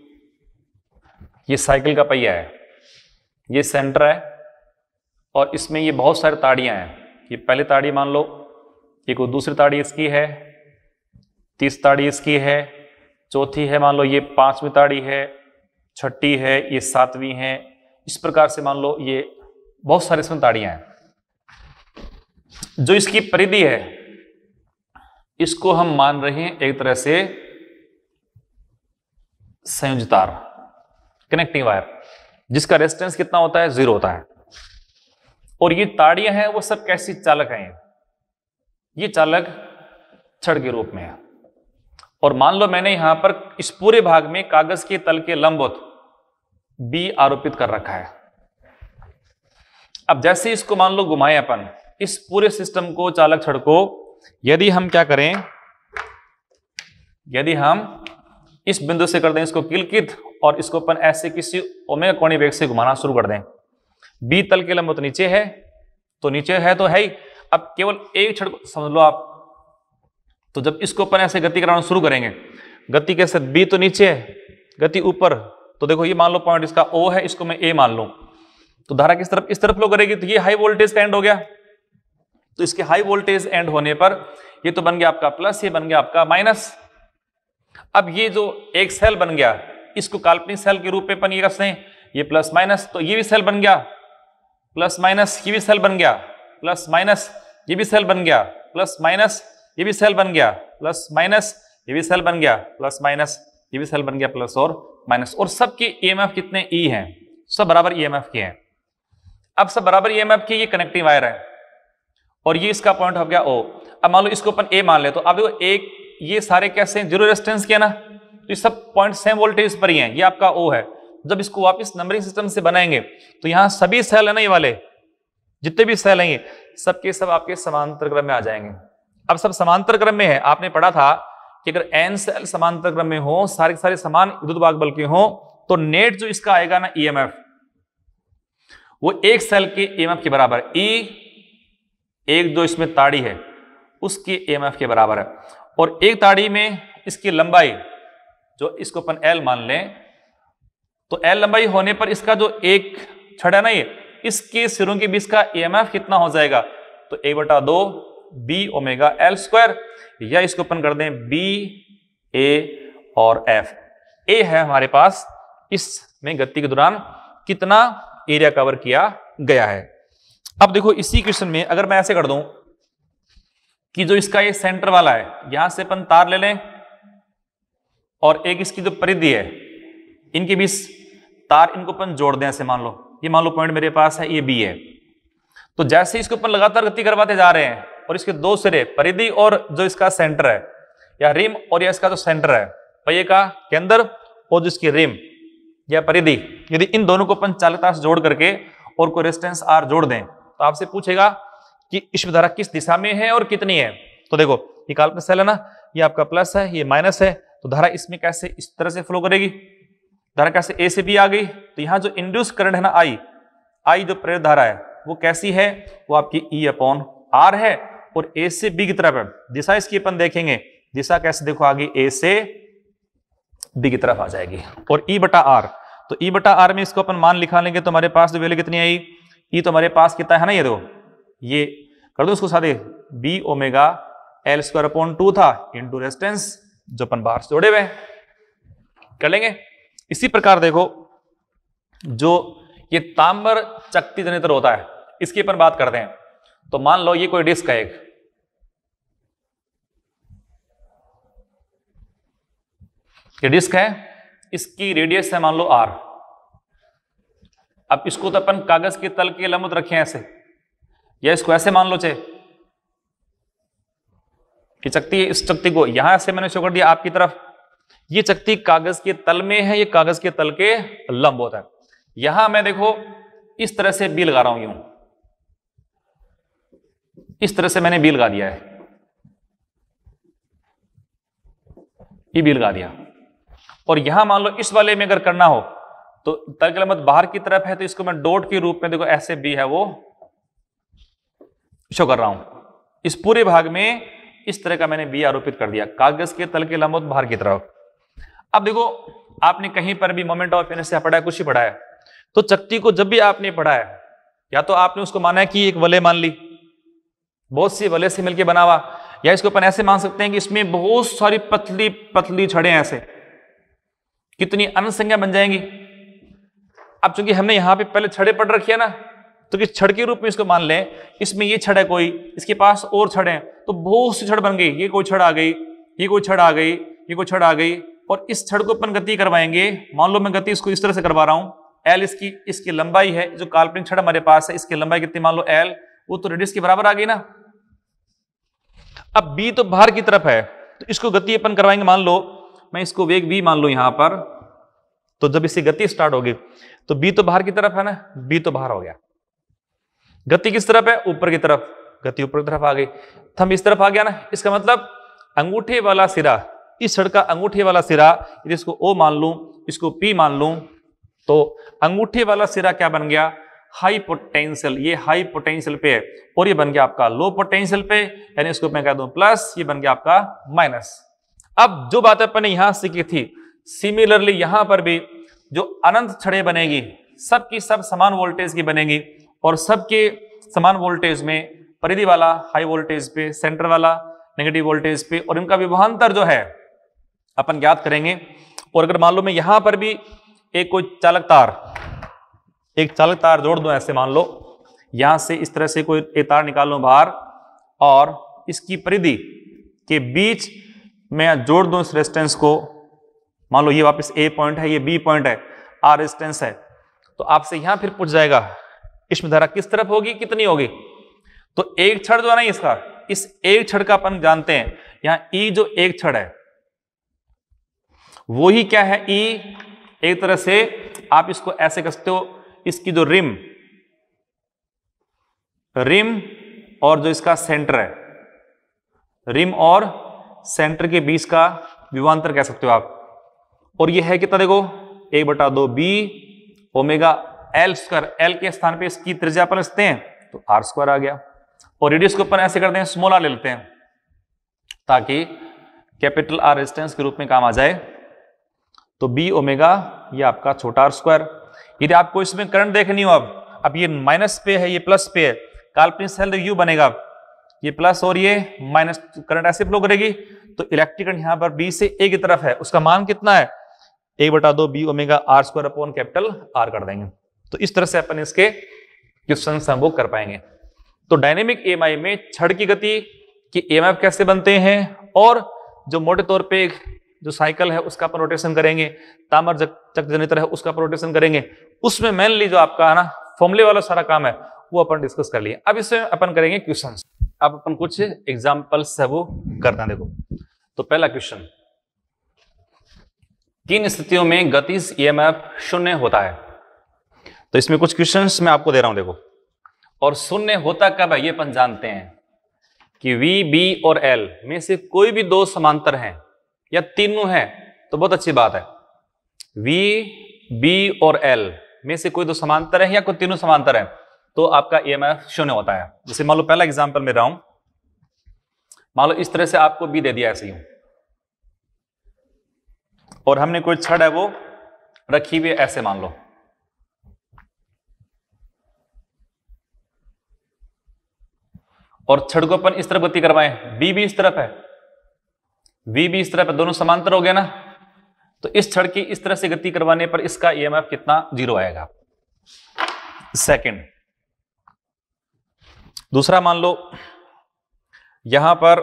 ये साइकिल का पहिया है, ये सेंटर है और इसमें ये बहुत सारी ताड़ियां हैं, ये पहली ताड़ी मान लो, ये कोई दूसरी ताड़ी इसकी है, तीसरी ताड़ी इसकी है, चौथी है मान लो ये पांचवी ताड़ी है, छठी है, ये सातवीं है, इस प्रकार से मान लो ये बहुत सारी इसमें ताड़ियां हैं। जो इसकी परिधि है इसको हम मान रहे हैं एक तरह से संयोजी तार, कनेक्टिंग वायर, जिसका रेजिस्टेंस कितना होता है, जीरो होता है। और ये ताड़ियां हैं वो सब कैसी चालक हैं, ये चालक छड़ के रूप में है। और मान लो मैंने यहां पर इस पूरे भाग में कागज के तल के लंबवत बी आरोपित कर रखा है। अब जैसे इसको मान लो घुमाए अपन, इस पूरे सिस्टम को, चालक छड़ को, यदि हम क्या करें, यदि हम इस बिंदु से कर दें इसको किलकित और इसको अपन ऐसे किसी ओमेगा कोणीय वेग से घुमाना शुरू कर दें। बी तल के लंबवत नीचे है तो नीचे है तो है ही, अब केवल एक क्षण समझ लो आप। तो जब इसको अपन ऐसे गति कराना शुरू करेंगे, गति कैसे, बी तो नीचे है, गति ऊपर, तो देखो ये मान लो पॉइंट इसका ओ है, इसको मैं ए मान लूं, तो धारा किस तरफ, इस तरफ फ्लो करेगी, तो ये हाई वोल्टेज का एंड हो गया। तो इसके हाई वोल्टेज एंड होने पर ये तो बन गया आपका प्लस, ये बन गया आपका माइनस। अब ये जो एक सेल बन गया, इसको काल्पनिक सेल के रूप में अपन ये कर सकते हैं, ये प्लस माइनस, तो ये भी सेल बन गया प्लस माइनस, ये भी सेल बन गया प्लस माइनस, ये भी सेल बन गया प्लस माइनस, ये भी सेल बन गया प्लस माइनस, ये भी सेल बन गया प्लस माइनस, ये भी सेल बन गया प्लस और माइनस। और सबके ईएमएफ कितने, ई हैं, सब बराबर ईएमएफ के हैं। अब सब बराबर ईएमएफ के, ये कनेक्टिंग वायर है और ये इसका पॉइंट हो गया ओ। अब मान लो इसको अपन ए मान ले, तो अब देखो एक, ये सारे कैसे हैं, जीरो रेजिस्टेंस के ना, तो ये सब पॉइंट सेम वोल्टेज पर ही हैं, ये आपका ओ है। जब इसको वापस नंबरिंग सिस्टम से बनाएंगे तो यहां सभी सेल है ना, ये वाले जितने भी सेल हैं ये सबके सब आपके समांतर क्रम में आ जाएंगे। अब सब समांतर क्रम में है, आपने पढ़ा था कि अगर एन सेल समांतर क्रम में हो, सारे सारे समान विद्युत भाग बल के हो, तो नेट जो इसका आएगा ना ईएमएफ, वो एक सेल के ईएमएफ के बराबर, ई एक जो इसमें ताड़ी है उसके ईएमएफ के बराबर है। और एक ताड़ी में इसकी लंबाई, जो इसको अपन एल मान लें, तो एल लंबाई होने पर इसका जो एक छड़ है ना, ये इसके सिरों के बीच का ईएमएफ कितना हो जाएगा, तो एक बटा दो बी ओमेगा एल स्क्वायर, या इसको अपन कर दें बी ए और एफ। ए है हमारे पास इसमें गति के दौरान कितना एरिया कवर किया गया है। अब देखो इसी क्वेश्चन में अगर मैं ऐसे कर दूं कि जो इसका ये सेंटर वाला है, यहां से अपन तार ले लें और एक इसकी जो परिधि है, इनके बीच तार, इनको अपन जोड़ दें ऐसे, मान लो ये मान लो पॉइंट मेरे पास है, ये बी है। तो जैसे इसको अपन लगातार गति करवाते जा रहे हैं और इसके दो सिरे, परिधि और जो इसका सेंटर है या रिम, और या इसका जो सेंटर है पहिए का केंद्र और जो इसकी रिम या परिधि, यदि इन दोनों को अपन चालकता से जोड़ करके और कोई रेजिस्टेंस आर जोड़ दें, तो आपसे पूछेगा कि इसमें धारा किस दिशा में है और कितनी है। तो देखो ये काल्पनिक सेल है ना, ये आपका प्लस है, ये माइनस है, तो धारा इसमें कैसे, इस तरह से फ्लो करेगी, धारा कैसे, ए से बी आ गई, तो यहां जो इंड्यूस करंट है ना आई, आई जो प्रेरित धारा है वो कैसी है, वो आपकी ई अपॉन आर है, और ए से बी की तरफ है। दिशा इसकी अपन देखेंगे, दिशा कैसे, देखो आगे ए से बी की तरफ आ जाएगी, और ई बटा आर, तो ई बटा आर में इसको अपन मान लिखा लेंगे, तो हमारे पास जो वैल्यू कितनी आई, ई तो हमारे पास कितना है ना, ये देखो, ये कर दो इसको सादे, B omega L square upon two था इंटू रेजिस्टेंस जो अपन बाहर से जोड़े हुए कर लेंगे। इसी प्रकार देखो जो ये ताम्र चक्ति जनित्र होता है, इसकी अपन बात करते हैं। तो मान लो ये कोई डिस्क है, एक ये डिस्क है, इसकी रेडियस है मान लो आर। अब इसको तो अपन कागज के तल के लंबवत रखे हैं ऐसे, या इसको ऐसे मान लो, चाहे ये चक्ति है, इस चक्ति को यहां से मैंने शो कर दिया आपकी तरफ, ये चक्ति कागज के तल में है, ये कागज के तल के लंबवत है। यहां मैं देखो इस तरह से बी लगा रहा हूं, यूं इस तरह से मैंने बी लगा दिया है, ये बी लगा दिया। और यहां मान लो इस वाले में अगर करना हो तो तल के लंबवत बाहर की तरफ है, तो इसको मैं डॉट के रूप में देखो ऐसे बी है वो शो कर रहा हूं। इस पूरे भाग में इस तरह का मैंने बी आरोपित कर दिया, कागज के तल के लंबवत बाहर की तरफ। अब देखो आपने कहीं पर भी मोमेंट ऑफ इनर्शिया पढ़ा है, कुछ ही पढ़ा है, तो चक्ति को जब भी आपने पढ़ा है, या तो आपने उसको माना है कि एक वलय मान ली, बहुत सी वलय से मिलकर बना हुआ, या इसको अपन ऐसे मान सकते हैं कि इसमें बहुत सारी पतली पतली छड़ें ऐसे, कितनी अनंत संख्या बन जाएंगी। अब चूंकि हमने यहां पे पहले छड़ें पढ़ रखी है ना, तो किस छड़ के रूप में इसको मान लें, इसमें ये छड़ है कोई, इसके पास और छड़ है, तो बहुत सी छड़ बन गई, ये कोई छड़ आ गई, ये कोई छड़ आ गई, ये कोई छड़ आ गई, और इस छड़ को अपन गति करवाएंगे। मान लो मैं गति इसको इस तरह से करवा रहा हूं, एल इसकी इसकी लंबाई है, जो काल्पनिक छड़ हमारे पास है इसकी लंबाई कितनी, मान लो एल, वो तो रेडियस के बराबर आ गई ना। अब बी तो बाहर की तरफ है, तो इसको गति अपन करवाएंगे, मान लो मैं इसको वेग v मान लो यहां पर, तो जब इसकी गति स्टार्ट होगी तो बी तो बाहर की तरफ है ना, बी तो बाहर हो गया, गति किस तरफ है, ऊपर की तरफ, गति ऊपर की तरफ आ गई, थंब इस तरफ आ गया ना। इसका मतलब अंगूठे वाला सिरा इस छड़ का अंगूठे वाला सिरा, यदि इसको O मान लूं, इसको P मान लूं, तो अंगूठे वाला सिरा क्या बन गया, हाई पोटेंशियल, ये हाई पोटेंशियल पे है, और ये बन गया आपका लो पोटेंशियल पे, यानी इसको मैं कह दूं प्लस, ये बन गया आपका माइनस। अब जो बात अपन ने यहां सीखी थी, सिमिलरली यहां पर भी जो अनंत छड़ें बनेगी, सबकी सब समान वोल्टेज की बनेगी, और सबके समान वोल्टेज में परिधि वाला हाई वोल्टेज पे, सेंटर वाला नेगेटिव वोल्टेज पे, और इनका विभवांतर जो है अपन ज्ञात करेंगे। और अगर मान लो मैं यहां पर भी एक कोई चालक तार, एक चालक तार जोड़ दूं, ऐसे मान लो यहां से इस तरह से कोई एक तार निकाल लूं बाहर, और इसकी परिधि के बीच मैं जोड़ दूं इस रेजिस्टेंस को, मान लो ये वापस ए पॉइंट है, ये बी पॉइंट है, आर रेजिस्टेंस है, तो आपसे यहां फिर पूछ जाएगा इसमें धारा किस तरफ होगी, कितनी होगी। तो एक छड़ जो है ना इसका, इस एक छड़ का अपन जानते हैं, यहां ई जो एक छड़ है वो ही क्या है, ई। एक तरह से आप इसको ऐसे कह सकते हो, इसकी जो रिम रिम और जो इसका सेंटर है, रिम और सेंटर के बीच का विभवांतर कह सकते हो आप। और ये है कितना, देखो एक बटा दो B omega L square, L के स्थान पे इसकी त्रिज्या अपन लिखते हैं तो आर स्क्वायर आ गया, और रेडियस को अपन ऐसे करते हैं स्मॉल आर ले लेते हैं ताकि कैपिटल आर रेजिस्टेंस के रूप में काम आ जाए। तो बी ओमेगा ये आपका छोटा आर स्क्वायर। यदि आपको इसमें करंट देखनी हो, अब अब ये माइनस पे है, ये प्लस पे है, काल्पनिक सेल यू बनेगा, ये प्लस और ये माइनस, करंट ऐसे फ्लो करेगी, तो इलेक्ट्रिक करंट यहां पर बी से ए की तरफ है, उसका मान कितना है, एक बटा दो B omega R square upon capital R कर देंगे। तो इस तरह से अपन इसके क्वेश्चन हम वो कर पाएंगे। तो डायनेमिक ईएमआई में छड़ की गति की ईएमएफ कैसे बनते हैं, और जो मोटे तौर पे जो साइकिल है उसका अपन रोटेशन करेंगे, ताम्र चक्र जनरेटर है उसका अपन रोटेशन करेंगे, उसमें मेनली जो आपका है ना फॉर्मूले वाला सारा काम है वो अपन डिस्कस कर लिए। अब इसमें अपन करेंगे क्वेश्चंस। अब अपन कुछ एग्जांपल्स है वो करना है। देखो, तो पहला क्वेश्चन, किन स्थितियों में गतिज ईएमएफ शून्य होता है। तो इसमें कुछ क्वेश्चंस मैं आपको दे रहा हूं, देखो, और शून्य होता कब है ये अपन जानते हैं कि V, B और L में से कोई भी दो समांतर हैं या तीनों हैं तो बहुत अच्छी बात है। V, B और L में से कोई दो समांतर है या कोई तीनों समांतर है तो आपका ईएमएफ शून्य होता है। जैसे मान लो पहला एग्जांपल में रहा हूं, मान लो इस तरह से आपको B दे दिया ऐसे ही, और हमने कोई छड़ है वो रखी हुई ऐसे मान लो, और छड़ को अपन इस तरफ गति करवाएं, बी भी इस तरफ है, वी भी इस तरफ है, दोनों समांतर हो गए ना। तो इस छड़ की इस तरह से गति करवाने पर इसका ईएमएफ कितना, जीरो आएगा। सेकंड, दूसरा मान लो यहां पर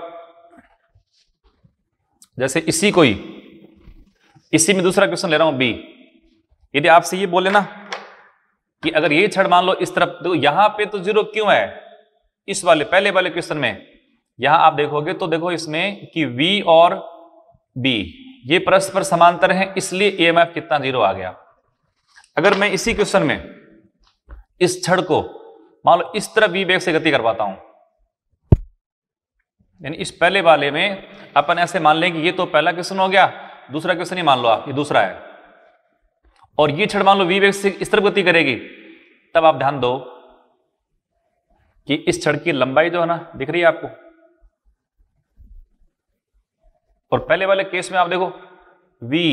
जैसे इसी कोई इसी में दूसरा क्वेश्चन ले रहा हूं बी, यदि आपसे ये बोले ना कि अगर ये छड़ मान लो इस तरफ, तो यहां पे तो जीरो क्यों है, इस वाले पहले वाले क्वेश्चन में यहां आप देखोगे तो देखो इसमें कि V और B ये परस्पर समांतर हैं, इसलिए ईएमएफ कितना, जीरो आ गया। अगर मैं इसी क्वेश्चन में इस छड़ को मान लो इस तरफ V वेग से गति करवाता हूं, यानी इस पहले वाले में अपन ऐसे मान लें कि ये तो पहला क्वेश्चन हो गया, दूसरा क्वेश्चन ही मान लो आप, ये दूसरा है, और ये छड़ मान लो V वेग से इस तरफ गति करेगी, तब आप ध्यान दो कि इस छड़ की लंबाई जो है ना दिख रही है आपको, और पहले वाले केस में आप देखो V,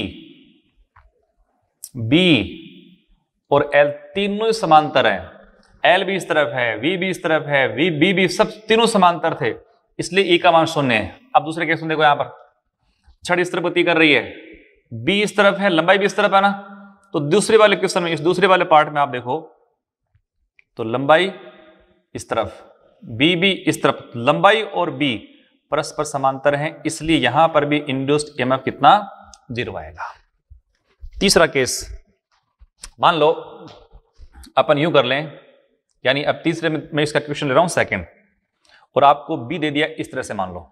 B और L तीनों ही समांतर हैं, L भी इस तरफ है, V भी इस तरफ है, V, B भी, सब तीनों समांतर थे, इसलिए E का मान शून्य है। अब दूसरे केस में देखो, यहां पर छड़ इस तरफ गति कर रही है, B इस तरफ है, लंबाई भी इस तरफ है ना, तो दूसरे वाले क्वेश्चन में, इस दूसरे वाले पार्ट में आप देखो तो लंबाई इस तरफ, B भी इस तरफ, लंबाई और B परस्पर समांतर हैं, इसलिए यहां पर भी इंड्यूस्ड ईएमएफ कितना, जीरो आएगा। तीसरा केस, मान लो अपन यूं कर लें, यानी अब तीसरे में मैं इसका क्वेश्चन ले रहा हूं सेकंड, और आपको B दे दिया इस तरह से, मान लो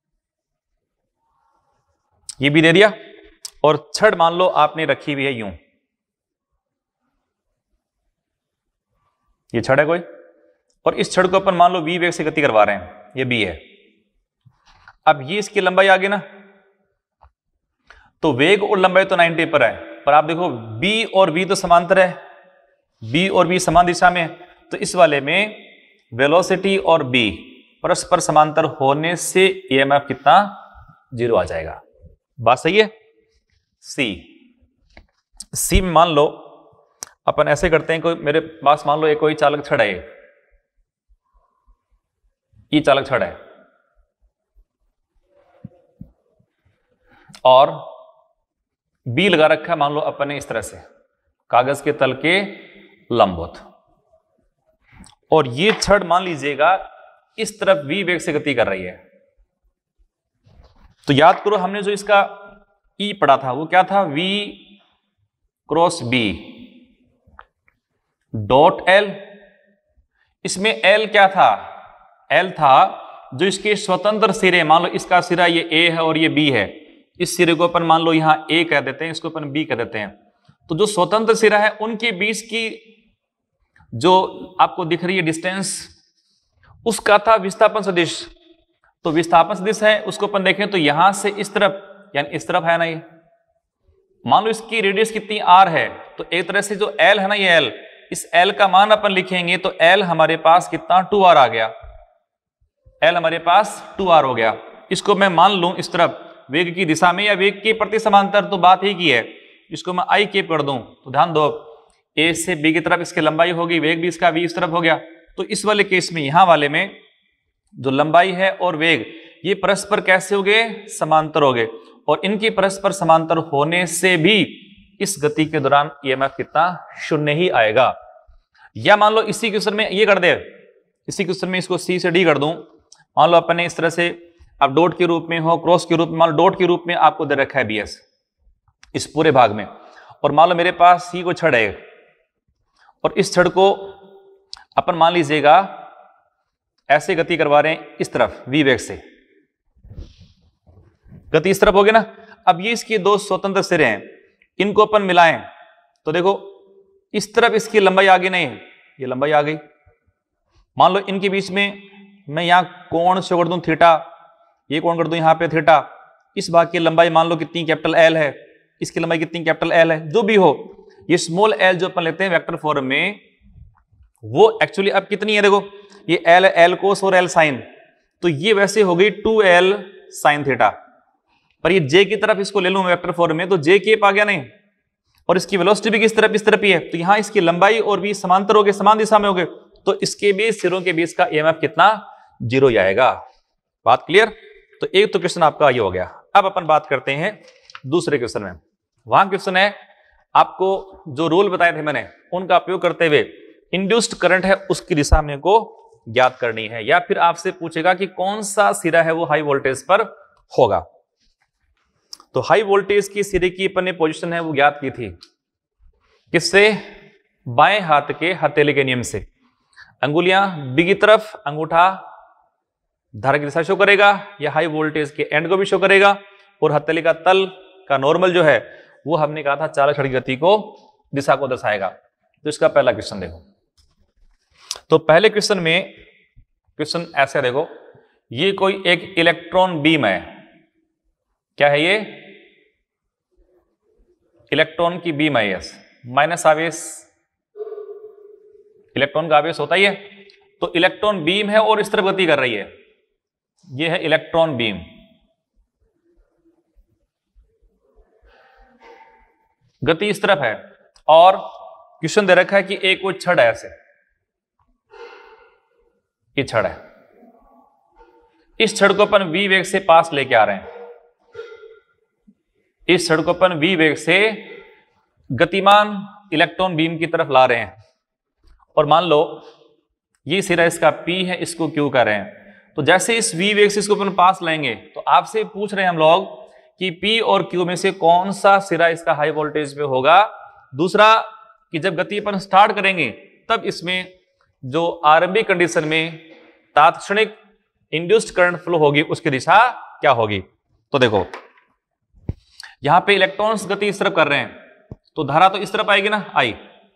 ये B दे दिया, और छड़ मान लो आपने रखी हुई है यूं, ये छड़ है कोई, और इस छड़ को अपन मान लो V वेग से गति करवा रहे हैं, ये B है। अब ये इसकी लंबाई आ गई ना, तो वेग और लंबाई तो नब्बे पर है, पर आप देखो b और v तो समांतर है, b और v समान दिशा में, तो इस वाले में वेलोसिटी और b परस्पर समांतर होने से ईएमएफ कितना, जीरो आ जाएगा। बात सही है। सी सी में मान लो अपन ऐसे करते हैं, कोई मेरे पास मान लो एक कोई चालक छड़ है, ये चालक छड़ है और बी लगा रखा है मान लो अपन ने इस तरह से कागज के तल के लंबवत, और ये छड़ मान लीजिएगा इस तरफ v वेग से गति कर रही है। तो याद करो हमने जो इसका E पढ़ा था वो क्या था, v cross b dot l। इसमें l क्या था, l था जो इसके स्वतंत्र सिरे, मान लो इसका सिरा ये a है और ये b है, इस सिरे को अपन मान लो यहां a कह देते हैं, इसको अपन b कह देते हैं। तो जो स्वतंत्र सिरा है उनके बीच की जो आपको दिख रही है डिस्टेंस, उसका था विस्थापन सदिश। तो विस्थापन सदिश है उसको अपन देखें तो यहां से इस तरफ यानी इस तरफ है ना, ये मान लो इसकी रेडियस कितनी r है, तो एक तरह से जो l है ना ये l, इस l का मान अपन लिखेंगे तो l हमारे पास कितना टू आर आ गया, l हमारे पास टू आर हो गया। इसको मैं मान लूं इस तरफ वेग की दिशा में या वेग के प्रति समांतर, तो बात ही की है, इसको मैं आई केप कर दूं तो ध्यान दो a से b की तरफ इसकी लंबाई होगी, वेग भी इसका v इस तरफ हो गया। तो इस वाले केस में यहां वाले में जो लंबाई है और वेग ये परस्पर कैसे हो गए, समांतर हो गए, और इनके परस्पर समांतर होने से भी इस गति के दौरान ईएमएफ कितना, शून्य ही आएगा। या मान लो इसी क्वेश्चन में ये कर दे, इसी क्वेश्चन में इसको सी से डी कर दूं, मान लो अपन ने इस तरह से अब डॉट के रूप में हो, क्रॉस के रूप में, मान लो डॉट के रूप में आपको दे रखा है बीएस इस पूरे भाग में, और मान लो मेरे पास सी को छड़ है और इस छड़ को अपन मान लीजिएगा ऐसे गति करवा रहे हैं इस तरफ वी वेग से, गति इस तरफ होगी ना। अब ये इसके दो स्वतंत्र सिरे हैं, इनको अपन मिलाएं तो देखो इस तरफ इसकी लंबाई आगे नहीं है, ये लंबाई आ गई। मान लो इनके बीच में मैं यहां कोण से कर दूं थीटा, ये कोण कर दूं यहां पे थीटा, इस भाग की लंबाई मान लो कितनी, कैपिटल एल है, इसकी लंबाई कितनी, कैपिटल एल है, जो भी हो। ये स्मॉल एल जो अपन लेते हैं वेक्टर फॉर्म में, वो एक्चुअली अब कितनी है, देखो ये एल एल कोस और एल साइन, तो ये वैसे हो गई टू एल साइन थीटा। पर ये जे की तरफ इसको ले लूं वेक्टर फॉर्म में तो जे केप आ गया नहीं, और इसकी वेलोसिटी भी किस तरफ, इस तरफ ही है, तो यहां इसकी लंबाई और भी समांतर हो गए, समान दिशा में हो गए, तो इसके बीच सिरों के बीच का ईएमएफ कितना, जीरो ही आएगा। बात क्लियर। तो एक तो क्वेश्चन आपका ये हो गया। अब अपन बात करते हैं दूसरे क्वेश्चन में। वहां क्वेश्चन है आपको जो रूल बताए थे मैंने उनका उपयोग करते हुए इंड्यूस्ड करंट है उसकी दिशा में को ज्ञात करनी है, या फिर आपसे पूछेगा कि कौन सा सिरा है वो हाई वोल्टेज पर होगा। तो हाई वोल्टेज की सिरे की अपन ने पोजीशन है वो ज्ञात की थी किससे, बाएं हाथ के हथेली के नियम से। अंगुलियां बी की तरफ, अंगूठा धारा की दिशा शो करेगा या हाई वोल्टेज के एंड को भी शो करेगा, और हथेली का तल का नॉर्मल जो है वो हमने कहा था चालक छड़ की गति को, दिशा को दर्शाएगा। तो इसका पहला क्वेश्चन देखो। तो पहले क्वेश्चन में क्वेश्चन ऐसे देखो, ये कोई एक इलेक्ट्रॉन बीम है, क्या है ये, इलेक्ट्रॉन की बीम है, यस, माइनस आवेश, इलेक्ट्रॉन का आवेश होता ही है। तो इलेक्ट्रॉन बीम है और इस तरफ गति कर रही है, ये है इलेक्ट्रॉन बीम। गति इस तरफ है, और क्वेश्चन दे रखा है कि एक वो छड़ है, ऐसे ये छड़ है, इस छड़ को अपन v वेग से पास लेके आ रहे हैं, इस छड़ को अपन v वेग से गतिमान इलेक्ट्रॉन बीम की तरफ ला रहे हैं, और मान लो ये सिरा इसका p है, इसको q कर रहे हैं। तो जैसे इस v वेग से इसको अपन पास लाएंगे तो आपसे पूछ रहे हैं हम लोग कि p और q में से कौन सा सिरा इसका हाई वोल्टेज पे होगा। दूसरा कि जब गति अपन स्टार्ट करेंगे तब इसमें जो आरंभिक कंडीशन में तात्क्षणिक इंड्यूस्ड करंट फ्लो होगी उसकी दिशा क्या होगी। तो देखो यहां पे इलेक्ट्रॉन्स गति इस तरफ कर रहे हैं, तो धारा तो इस तरफ आएगी ना, आई।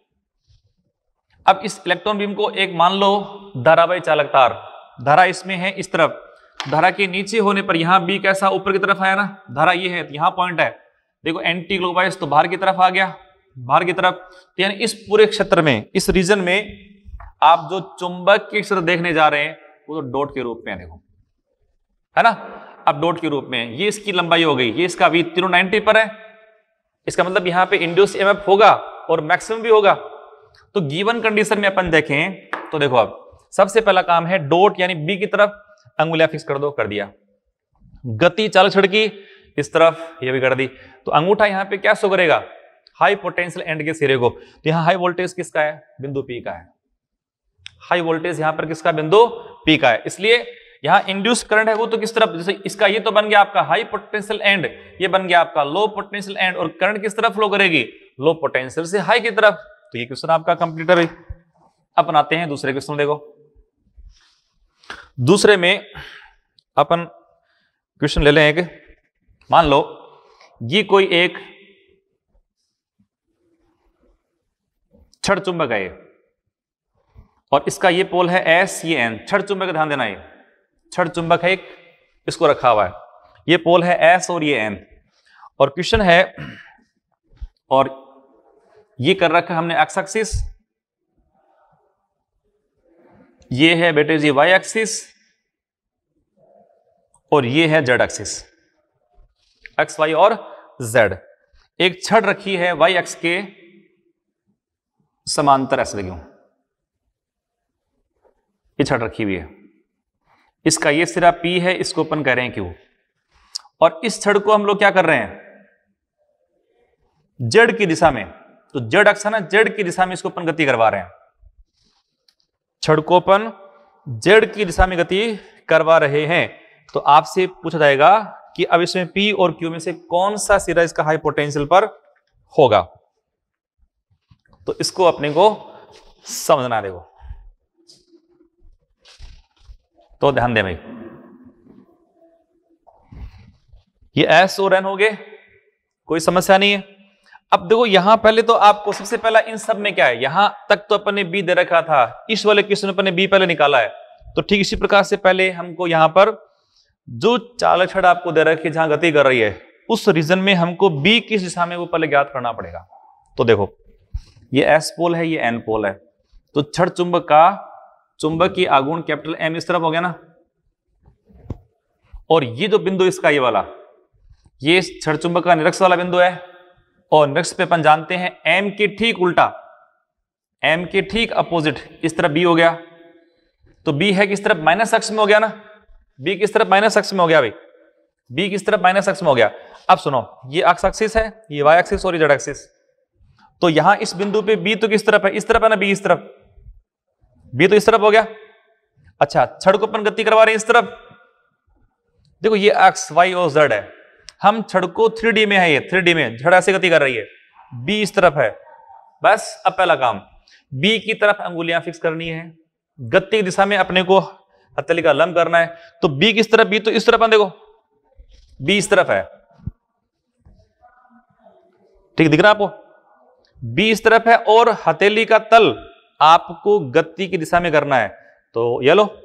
अब इस इलेक्ट्रॉन बीम को एक मान लो धारावाही चालक तार, धारा इसमें है इस तरफ, धारा के नीचे होने पर यहां बी कैसा ऊपर की तरफ आया ना, धारा ये है, यहां पॉइंट है, देखो एंटी क्लॉकवाइज तो बाहर की तरफ आ गया, बाहर की तरफ। तो यानी इस पूरे क्षेत्र में, इस रीजन में आप जो चुंबक के क्षेत्र देखने जा रहे हैं वो तो डॉट के रूप में है, देखो, है ना। अब डॉट के रूप में ये इसकी लंबाई हो गई, ये इसका वी तीनों नाइनटी पर है। इसका मतलब यहां पे इंड्यूस ईएमएफ होगा और मैक्सिमम भी होगा। तो गिवन कंडीशन में अपन देखें तो देखो, अब सबसे पहला काम है डॉट यानी बी की तरफ अंगुलियां फिक्स कर दो, कर दिया। गति चालक छड़ की इस तरफ, ये भी कर दी। तो अंगूठा यहां पे क्या शो करेगा, हाई पोटेंशियल एंड के सिरे को। तो यहां हाई वोल्टेज किसका है, बिंदु पी का है। हाई वोल्टेज यहां पर किसका, बिंदु पी का है। इसलिए यहां इंड्यूस करंट है वो तो किस तरफ, जैसे इसका ये तो बन गया आपका हाई पोटेंशियल एंड, ये बन गया आपका लो पोटेंशियल एंड, और करंट किस तरफ फ्लो करेगी, लो पोटेंशियल से हाई की तरफ। तो ये क्वेश्चन आपका कंप्लीट है भाई। अपन आते हैं दूसरे क्वेश्चन, देखो दूसरे में अपन क्वेश्चन ले लें एक। मान लो ये कोई एक छड़ चुंबक है और इसका ये पोल है एस, ये एन। छड़ चुंबक का ध्यान देना, ये छड़ चुंबक है एक, इसको रखा हुआ है, ये पोल है एस और ये एन। और क्वेश्चन है, और ये कर रखा है हमने एक्स एक्सिस, ये है बेटे जी वाई एक्सिस, और ये है जेड एक्सिस, एक्स वाई और जेड। एक छड़ रखी है वाई एक्स के समांतर ऐसे लगी हूं, ये छड़ रखी हुई है, इसका ये सिरा P है, इसको अपन कह रहे हैं Q। और इस छड़ को हम लोग क्या कर रहे हैं, जेड की दिशा में, तो जेड अक्ष है ना, जेड की दिशा में इसको अपन गति करवा रहे हैं। छड़ को अपन जेड की दिशा में गति करवा रहे हैं। तो आपसे पूछा जाएगा कि अब इसमें P और Q में से कौन सा सिरा इसका हाई पोटेंशियल पर होगा। तो इसको अपने को समझना, देखो तो ध्यान दे भाई, ये एस और एन हो गए, कोई समस्या नहीं है। अब देखो यहां पहले तो आपको सबसे पहला इन सब में क्या है, यहां तक तो अपन ने बी दे रखा था, इस वाले क्वेश्चन में अपन ने बी पहले निकाला है। तो ठीक इसी प्रकार से पहले हमको यहां पर जो चालक छड़ आपको दे रखी है जहां गति कर रही है, उस रीजन में हमको बी किस दिशा में वो पहले ज्ञात करना पड़ेगा। तो देखो ये एस पोल है, ये एन पोल है। तो छड़ चुंबक का चुंबक की आघूर्ण कैपिटल एम इस तरफ हो गया ना, और ये जो बिंदु इसका ये वाला, ये छड़ चुंबक का निरक्ष वाला बिंदु है, और निरक्ष पे अपन जानते हैं एम के ठीक उल्टा, एम के ठीक अपोजिट इस तरफ बी हो गया। तो बी है किस तरफ, माइनस अक्ष में हो गया ना, बी किस तरफ, माइनस अक्ष में हो गया भाई, बी किस तरफ, माइनस अक्ष में हो गया। अब सुनो, ये एक्स एक्सिस है, ये वाई एक्सिस और ये जेड एक्सिस। तो यहां इस बिंदु पे बी तो किस तरफ है, इस तरफ है ना, बी इस तरफ, बी तो इस तरफ हो गया। अच्छा, छड़ को अपन गति करवा रहे हैं इस तरफ। देखो ये एक्स वाई और जेड है, हम छड़ को थ्री डी में है, ये थ्री डी में छड़ ऐसे गति कर रही है, बी इस तरफ है। बस अब पहला काम, बी की तरफ अंगुलियां फिक्स करनी है, गति की दिशा में अपने को हथेली का लंब करना है। तो बी किस तरफ, बी तो इस तरफ, देखो बी इस तरफ है, ठीक दिख रहा है आपको, बी इस तरफ है, और हथेली का तल आपको गति की दिशा में करना है। तो ये लो,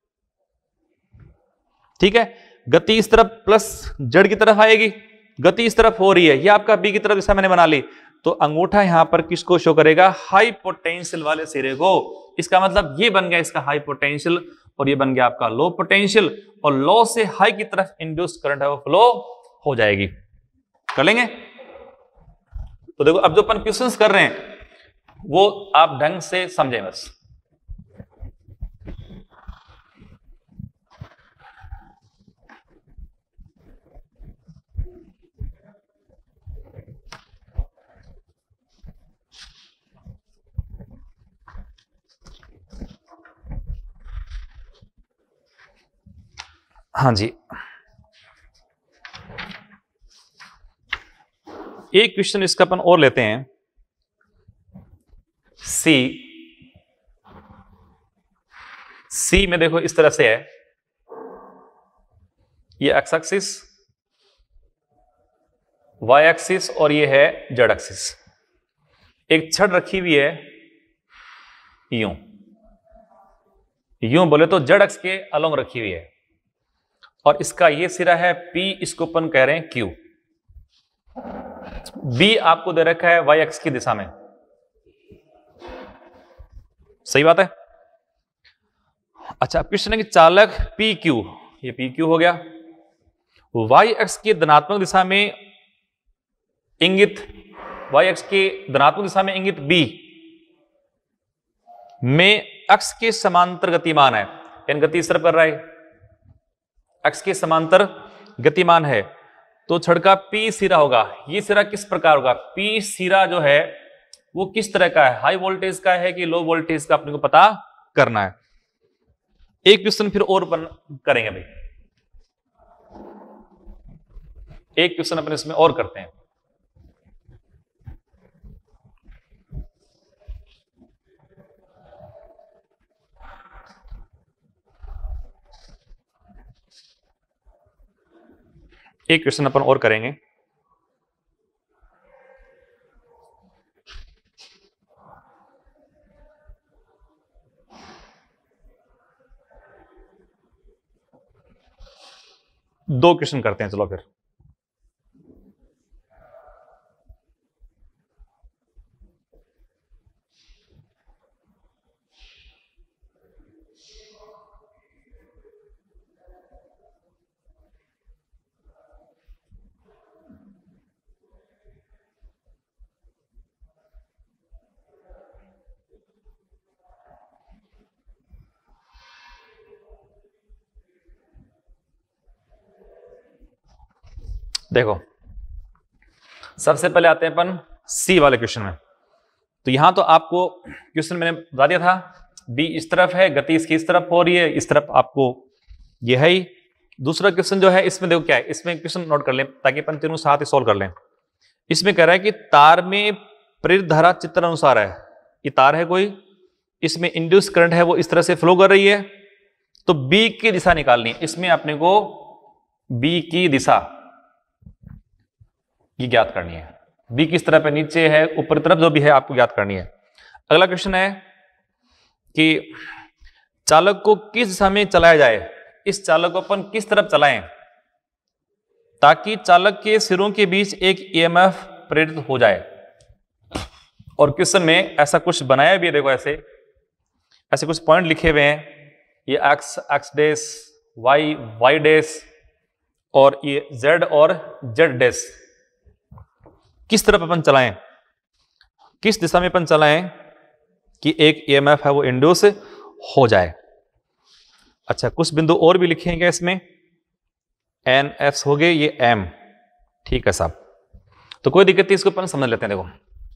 ठीक है, गति इस तरफ प्लस जेड की तरफ आएगी, गति इस तरफ हो रही है, ये आपका बी की तरफ दिशा मैंने बना ली। तो अंगूठा यहां पर किसको शो करेगा, हाई पोटेंशियल वाले सिरे को। इसका मतलब ये बन गया इसका हाई पोटेंशियल, और ये बन गया आपका लो पोटेंशियल, और लो से हाई की तरफ इंड्यूस करंट है वो फ्लो हो जाएगी। कर लेंगे। तो देखो अब जो अपन क्वेश्चंस कर रहे हैं वो आप ढंग से समझें बस। हाँ जी, एक क्वेश्चन इसका अपन और लेते हैं। सी सी में देखो इस तरह से है, ये एक्स एक्सिस, वाई एक्सिस, और ये है जेड एक्सिस। एक छड़ रखी हुई है यूं यूं बोले तो जेड एक्स के अलोंग रखी हुई है, और इसका ये सिरा है P, इसको अपन कह रहे हैं Q। बी आपको दे रखा है वाई एक्स की दिशा में, सही बात है। अच्छा, क्वेश्चन है कि चालक पी क्यू, ये पी क्यू हो गया, वाई एक्स की धनात्मक दिशा में इंगित, वाई एक्स की धनात्मक दिशा में इंगित बी में अक्ष के समांतर गतिमान है, इन गति इस तरफ कर रहा है, अक्ष के समांतर गतिमान है, तो छड़ का पी सिरा होगा। ये सिरा किस प्रकार होगा? पी सिरा जो है वो किस तरह का है, हाई वोल्टेज का है कि लो वोल्टेज का, अपने को पता करना है। एक क्वेश्चन फिर और करेंगे भाई, एक क्वेश्चन अपने इसमें और करते हैं। एक क्वेश्चन अपन और करेंगे। दो क्वेश्चन करते हैं, चलो फिर। देखो, सबसे पहले आते हैं अपन सी वाले क्वेश्चन में। तो यहां तो आपको क्वेश्चन मैंने बता दिया था, बी इस तरफ है, गति इसकी इस तरफ हो रही है, इस तरफ आपको ये है ही। दूसरा क्वेश्चन जो है इसमें देखो क्या है, इसमें क्वेश्चन नोट कर लें ताकि अपन तीनों साथ ही सोल्व कर लें। इसमें कह रहा है कि तार में प्रेरित धारा चित्र अनुसार है, ये तार है कोई, इसमें इंड्यूस करंट है वो इस तरह से फ्लो कर रही है, तो बी की दिशा निकालनी है। इसमें अपने को बी की दिशा ये ज्ञात करनी है, बी किस तरफ है, नीचे है, ऊपर तरफ, जो भी है आपको ज्ञात करनी है। अगला क्वेश्चन है कि चालक को किस दिशा में चलाया जाए, इस चालक को अपन किस तरफ चलाएं ताकि चालक के सिरों के बीच एक ईएमएफ प्रेरित हो जाए। और क्वेश्चन में ऐसा कुछ बनाया भी है, देखो ऐसे ऐसे कुछ पॉइंट लिखे हुए हैं, ये X X dash, Y Y dash, और ये जेड और जेड डैश। किस तरफ अपन चलाएं, किस दिशा में अपन चलाएं कि एक ईएमएफ है वो इंड्यूस हो जाए। अच्छा, कुछ बिंदु और भी लिखेंगे इसमें, एन एफ हो गए, ये एम, ठीक है साहब। तो कोई दिक्कत नहीं, इसको अपन समझ लेते हैं। देखो,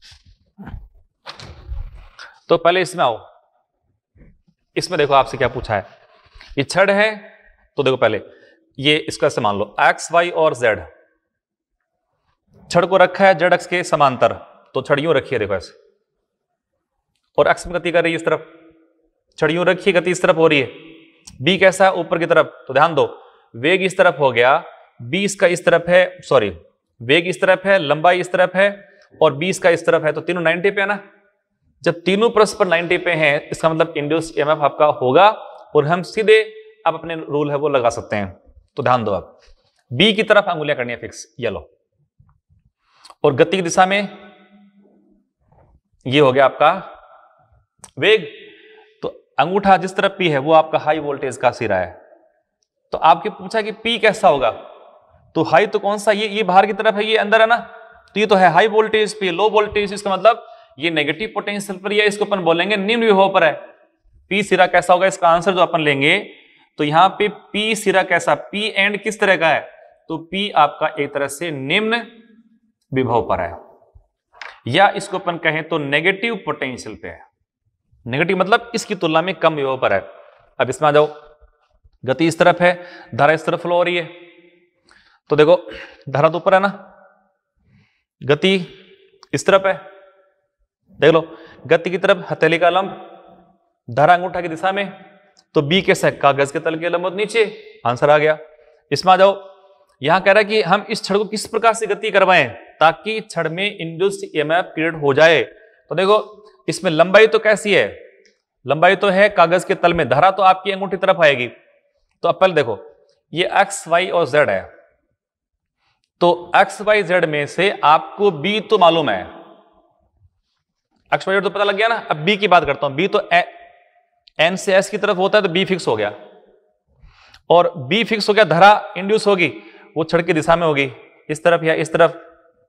तो पहले इसमें आओ, इसमें देखो आपसे क्या पूछा है, ये छड़ है, तो देखो पहले ये इसका ऐसे मान लो एक्स वाई और जेड, छड़ को रखा है जेड एक्स के समांतर, तो छड़ यूं रखी है, देखो ऐसे, और एक्स में गति कर रही है इस तरफ, छड़ यूं रखी है, गति इस तरफ हो रही है। बी कैसा है, ऊपर की तरफ, तो ध्यान दो, वेग इस तरफ हो गया, बी इसका इस तरफ है, सॉरी वेग इस तरफ है, लंबाई इस तरफ है, और बी इसका इस तरफ है, तो तीनों नब्बे पे है ना। जब तीनों परस्पर नब्बे पे हैं, इसका मतलब इंड्यूस ईएमएफ आपका होगा, और हम सीधे आप अपने रूल है वो लगा सकते हैं। तो ध्यान दो, आप बी की तरफ अंगुलियां करनी है फिक्स, ये लो, और गति की दिशा में ये हो गया आपका वेग, तो अंगूठा जिस तरफ पी है वो आपका हाई वोल्टेज का सिरा है। तो आपके पूछा कि पी कैसा होगा, तो हाई तो कौन सा, ये ये बाहर की तरफ है, ये अंदर है ना, तो ये तो है हाई वोल्टेज पे, लो वोल्टेज, इसका मतलब ये नेगेटिव पोटेंशियल पर, या इसको अपन बोलेंगे निम्न विभव पर है। पी सिरा कैसा होगा, इसका आंसर जो अपन लेंगे, तो यहां पे पी सिरा कैसा, पी एंड किस तरह का है, तो पी आपका एक तरह से निम्न विभव पर है, या इसको अपन कहें तो नेगेटिव पोटेंशियल पे है। नेगेटिव मतलब इसकी तुलना में कम विभव पर है। अब इसमें आ जाओ, गति इस तरफ है, धारा इस तरफ फ्लो हो रही है, तो देखो धारा तो ऊपर है ना, गति इस तरफ है, देख लो गति की तरफ हथेली का लंब, धारा अंगूठा की दिशा में, तो बी कैसा है, कागज के तल के लंब नीचे, आंसर आ गया। इसमें आ जाओ, यहां कह रहा है कि हम इस छड़ को किस प्रकार से गति करवाएं ताकि छड़ में इंड्यूस्ड ईएमएफ क्रिएट हो जाए। तो देखो इसमें लंबाई तो कैसी है, लंबाई तो है कागज के तल में, धारा तो आपकी अंगूठी तरफ आएगी। तो अब पहले देखो, ये एक्स वाई और जेड है, तो एक्स वाई जेड में से आपको बी तो मालूम है, एक्स वाई जेड तो पता लग गया ना। अब बी की बात करता हूं। बी तो एन से एस की तरफ होता है तो बी फिक्स हो गया, और बी फिक्स हो गया, धारा इंड्यूस होगी वो छड़ की दिशा में होगी, इस तरफ या इस तरफ।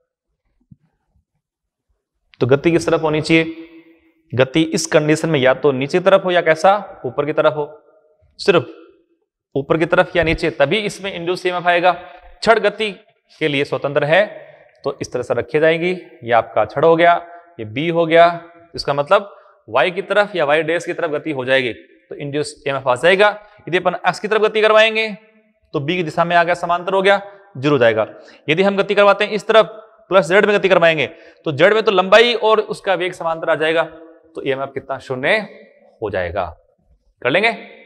तो गति किस तरफ होनी चाहिए? गति इस कंडीशन में या तो नीचे की तरफ हो या कैसा, ऊपर की तरफ हो। सिर्फ ऊपर की तरफ या नीचे, तभी इसमें इंड्यूस ईएमएफ आएगा। छड़ गति के लिए स्वतंत्र है, तो इस तरह से रखी जाएगी। ये आपका छड़ हो गया, ये बी हो गया, इसका मतलब वाई की तरफ या वाई डैश की तरफ गति हो जाएगी, तो इंड्यूस ईएमएफ आ जाएगा। यदि अपन एक्स की तरफ गति करवाएंगे तो बी की दिशा में आ गया, समांतर हो गया, जीरो जाएगा। यदि हम गति करवाते हैं इस तरफ प्लस जेड में गति करवाएंगे तो जेड में तो लंबाई और उसका वेग समांतर आ जाएगा, तो ईएमएफ कितना? शून्य हो जाएगा। कर लेंगे।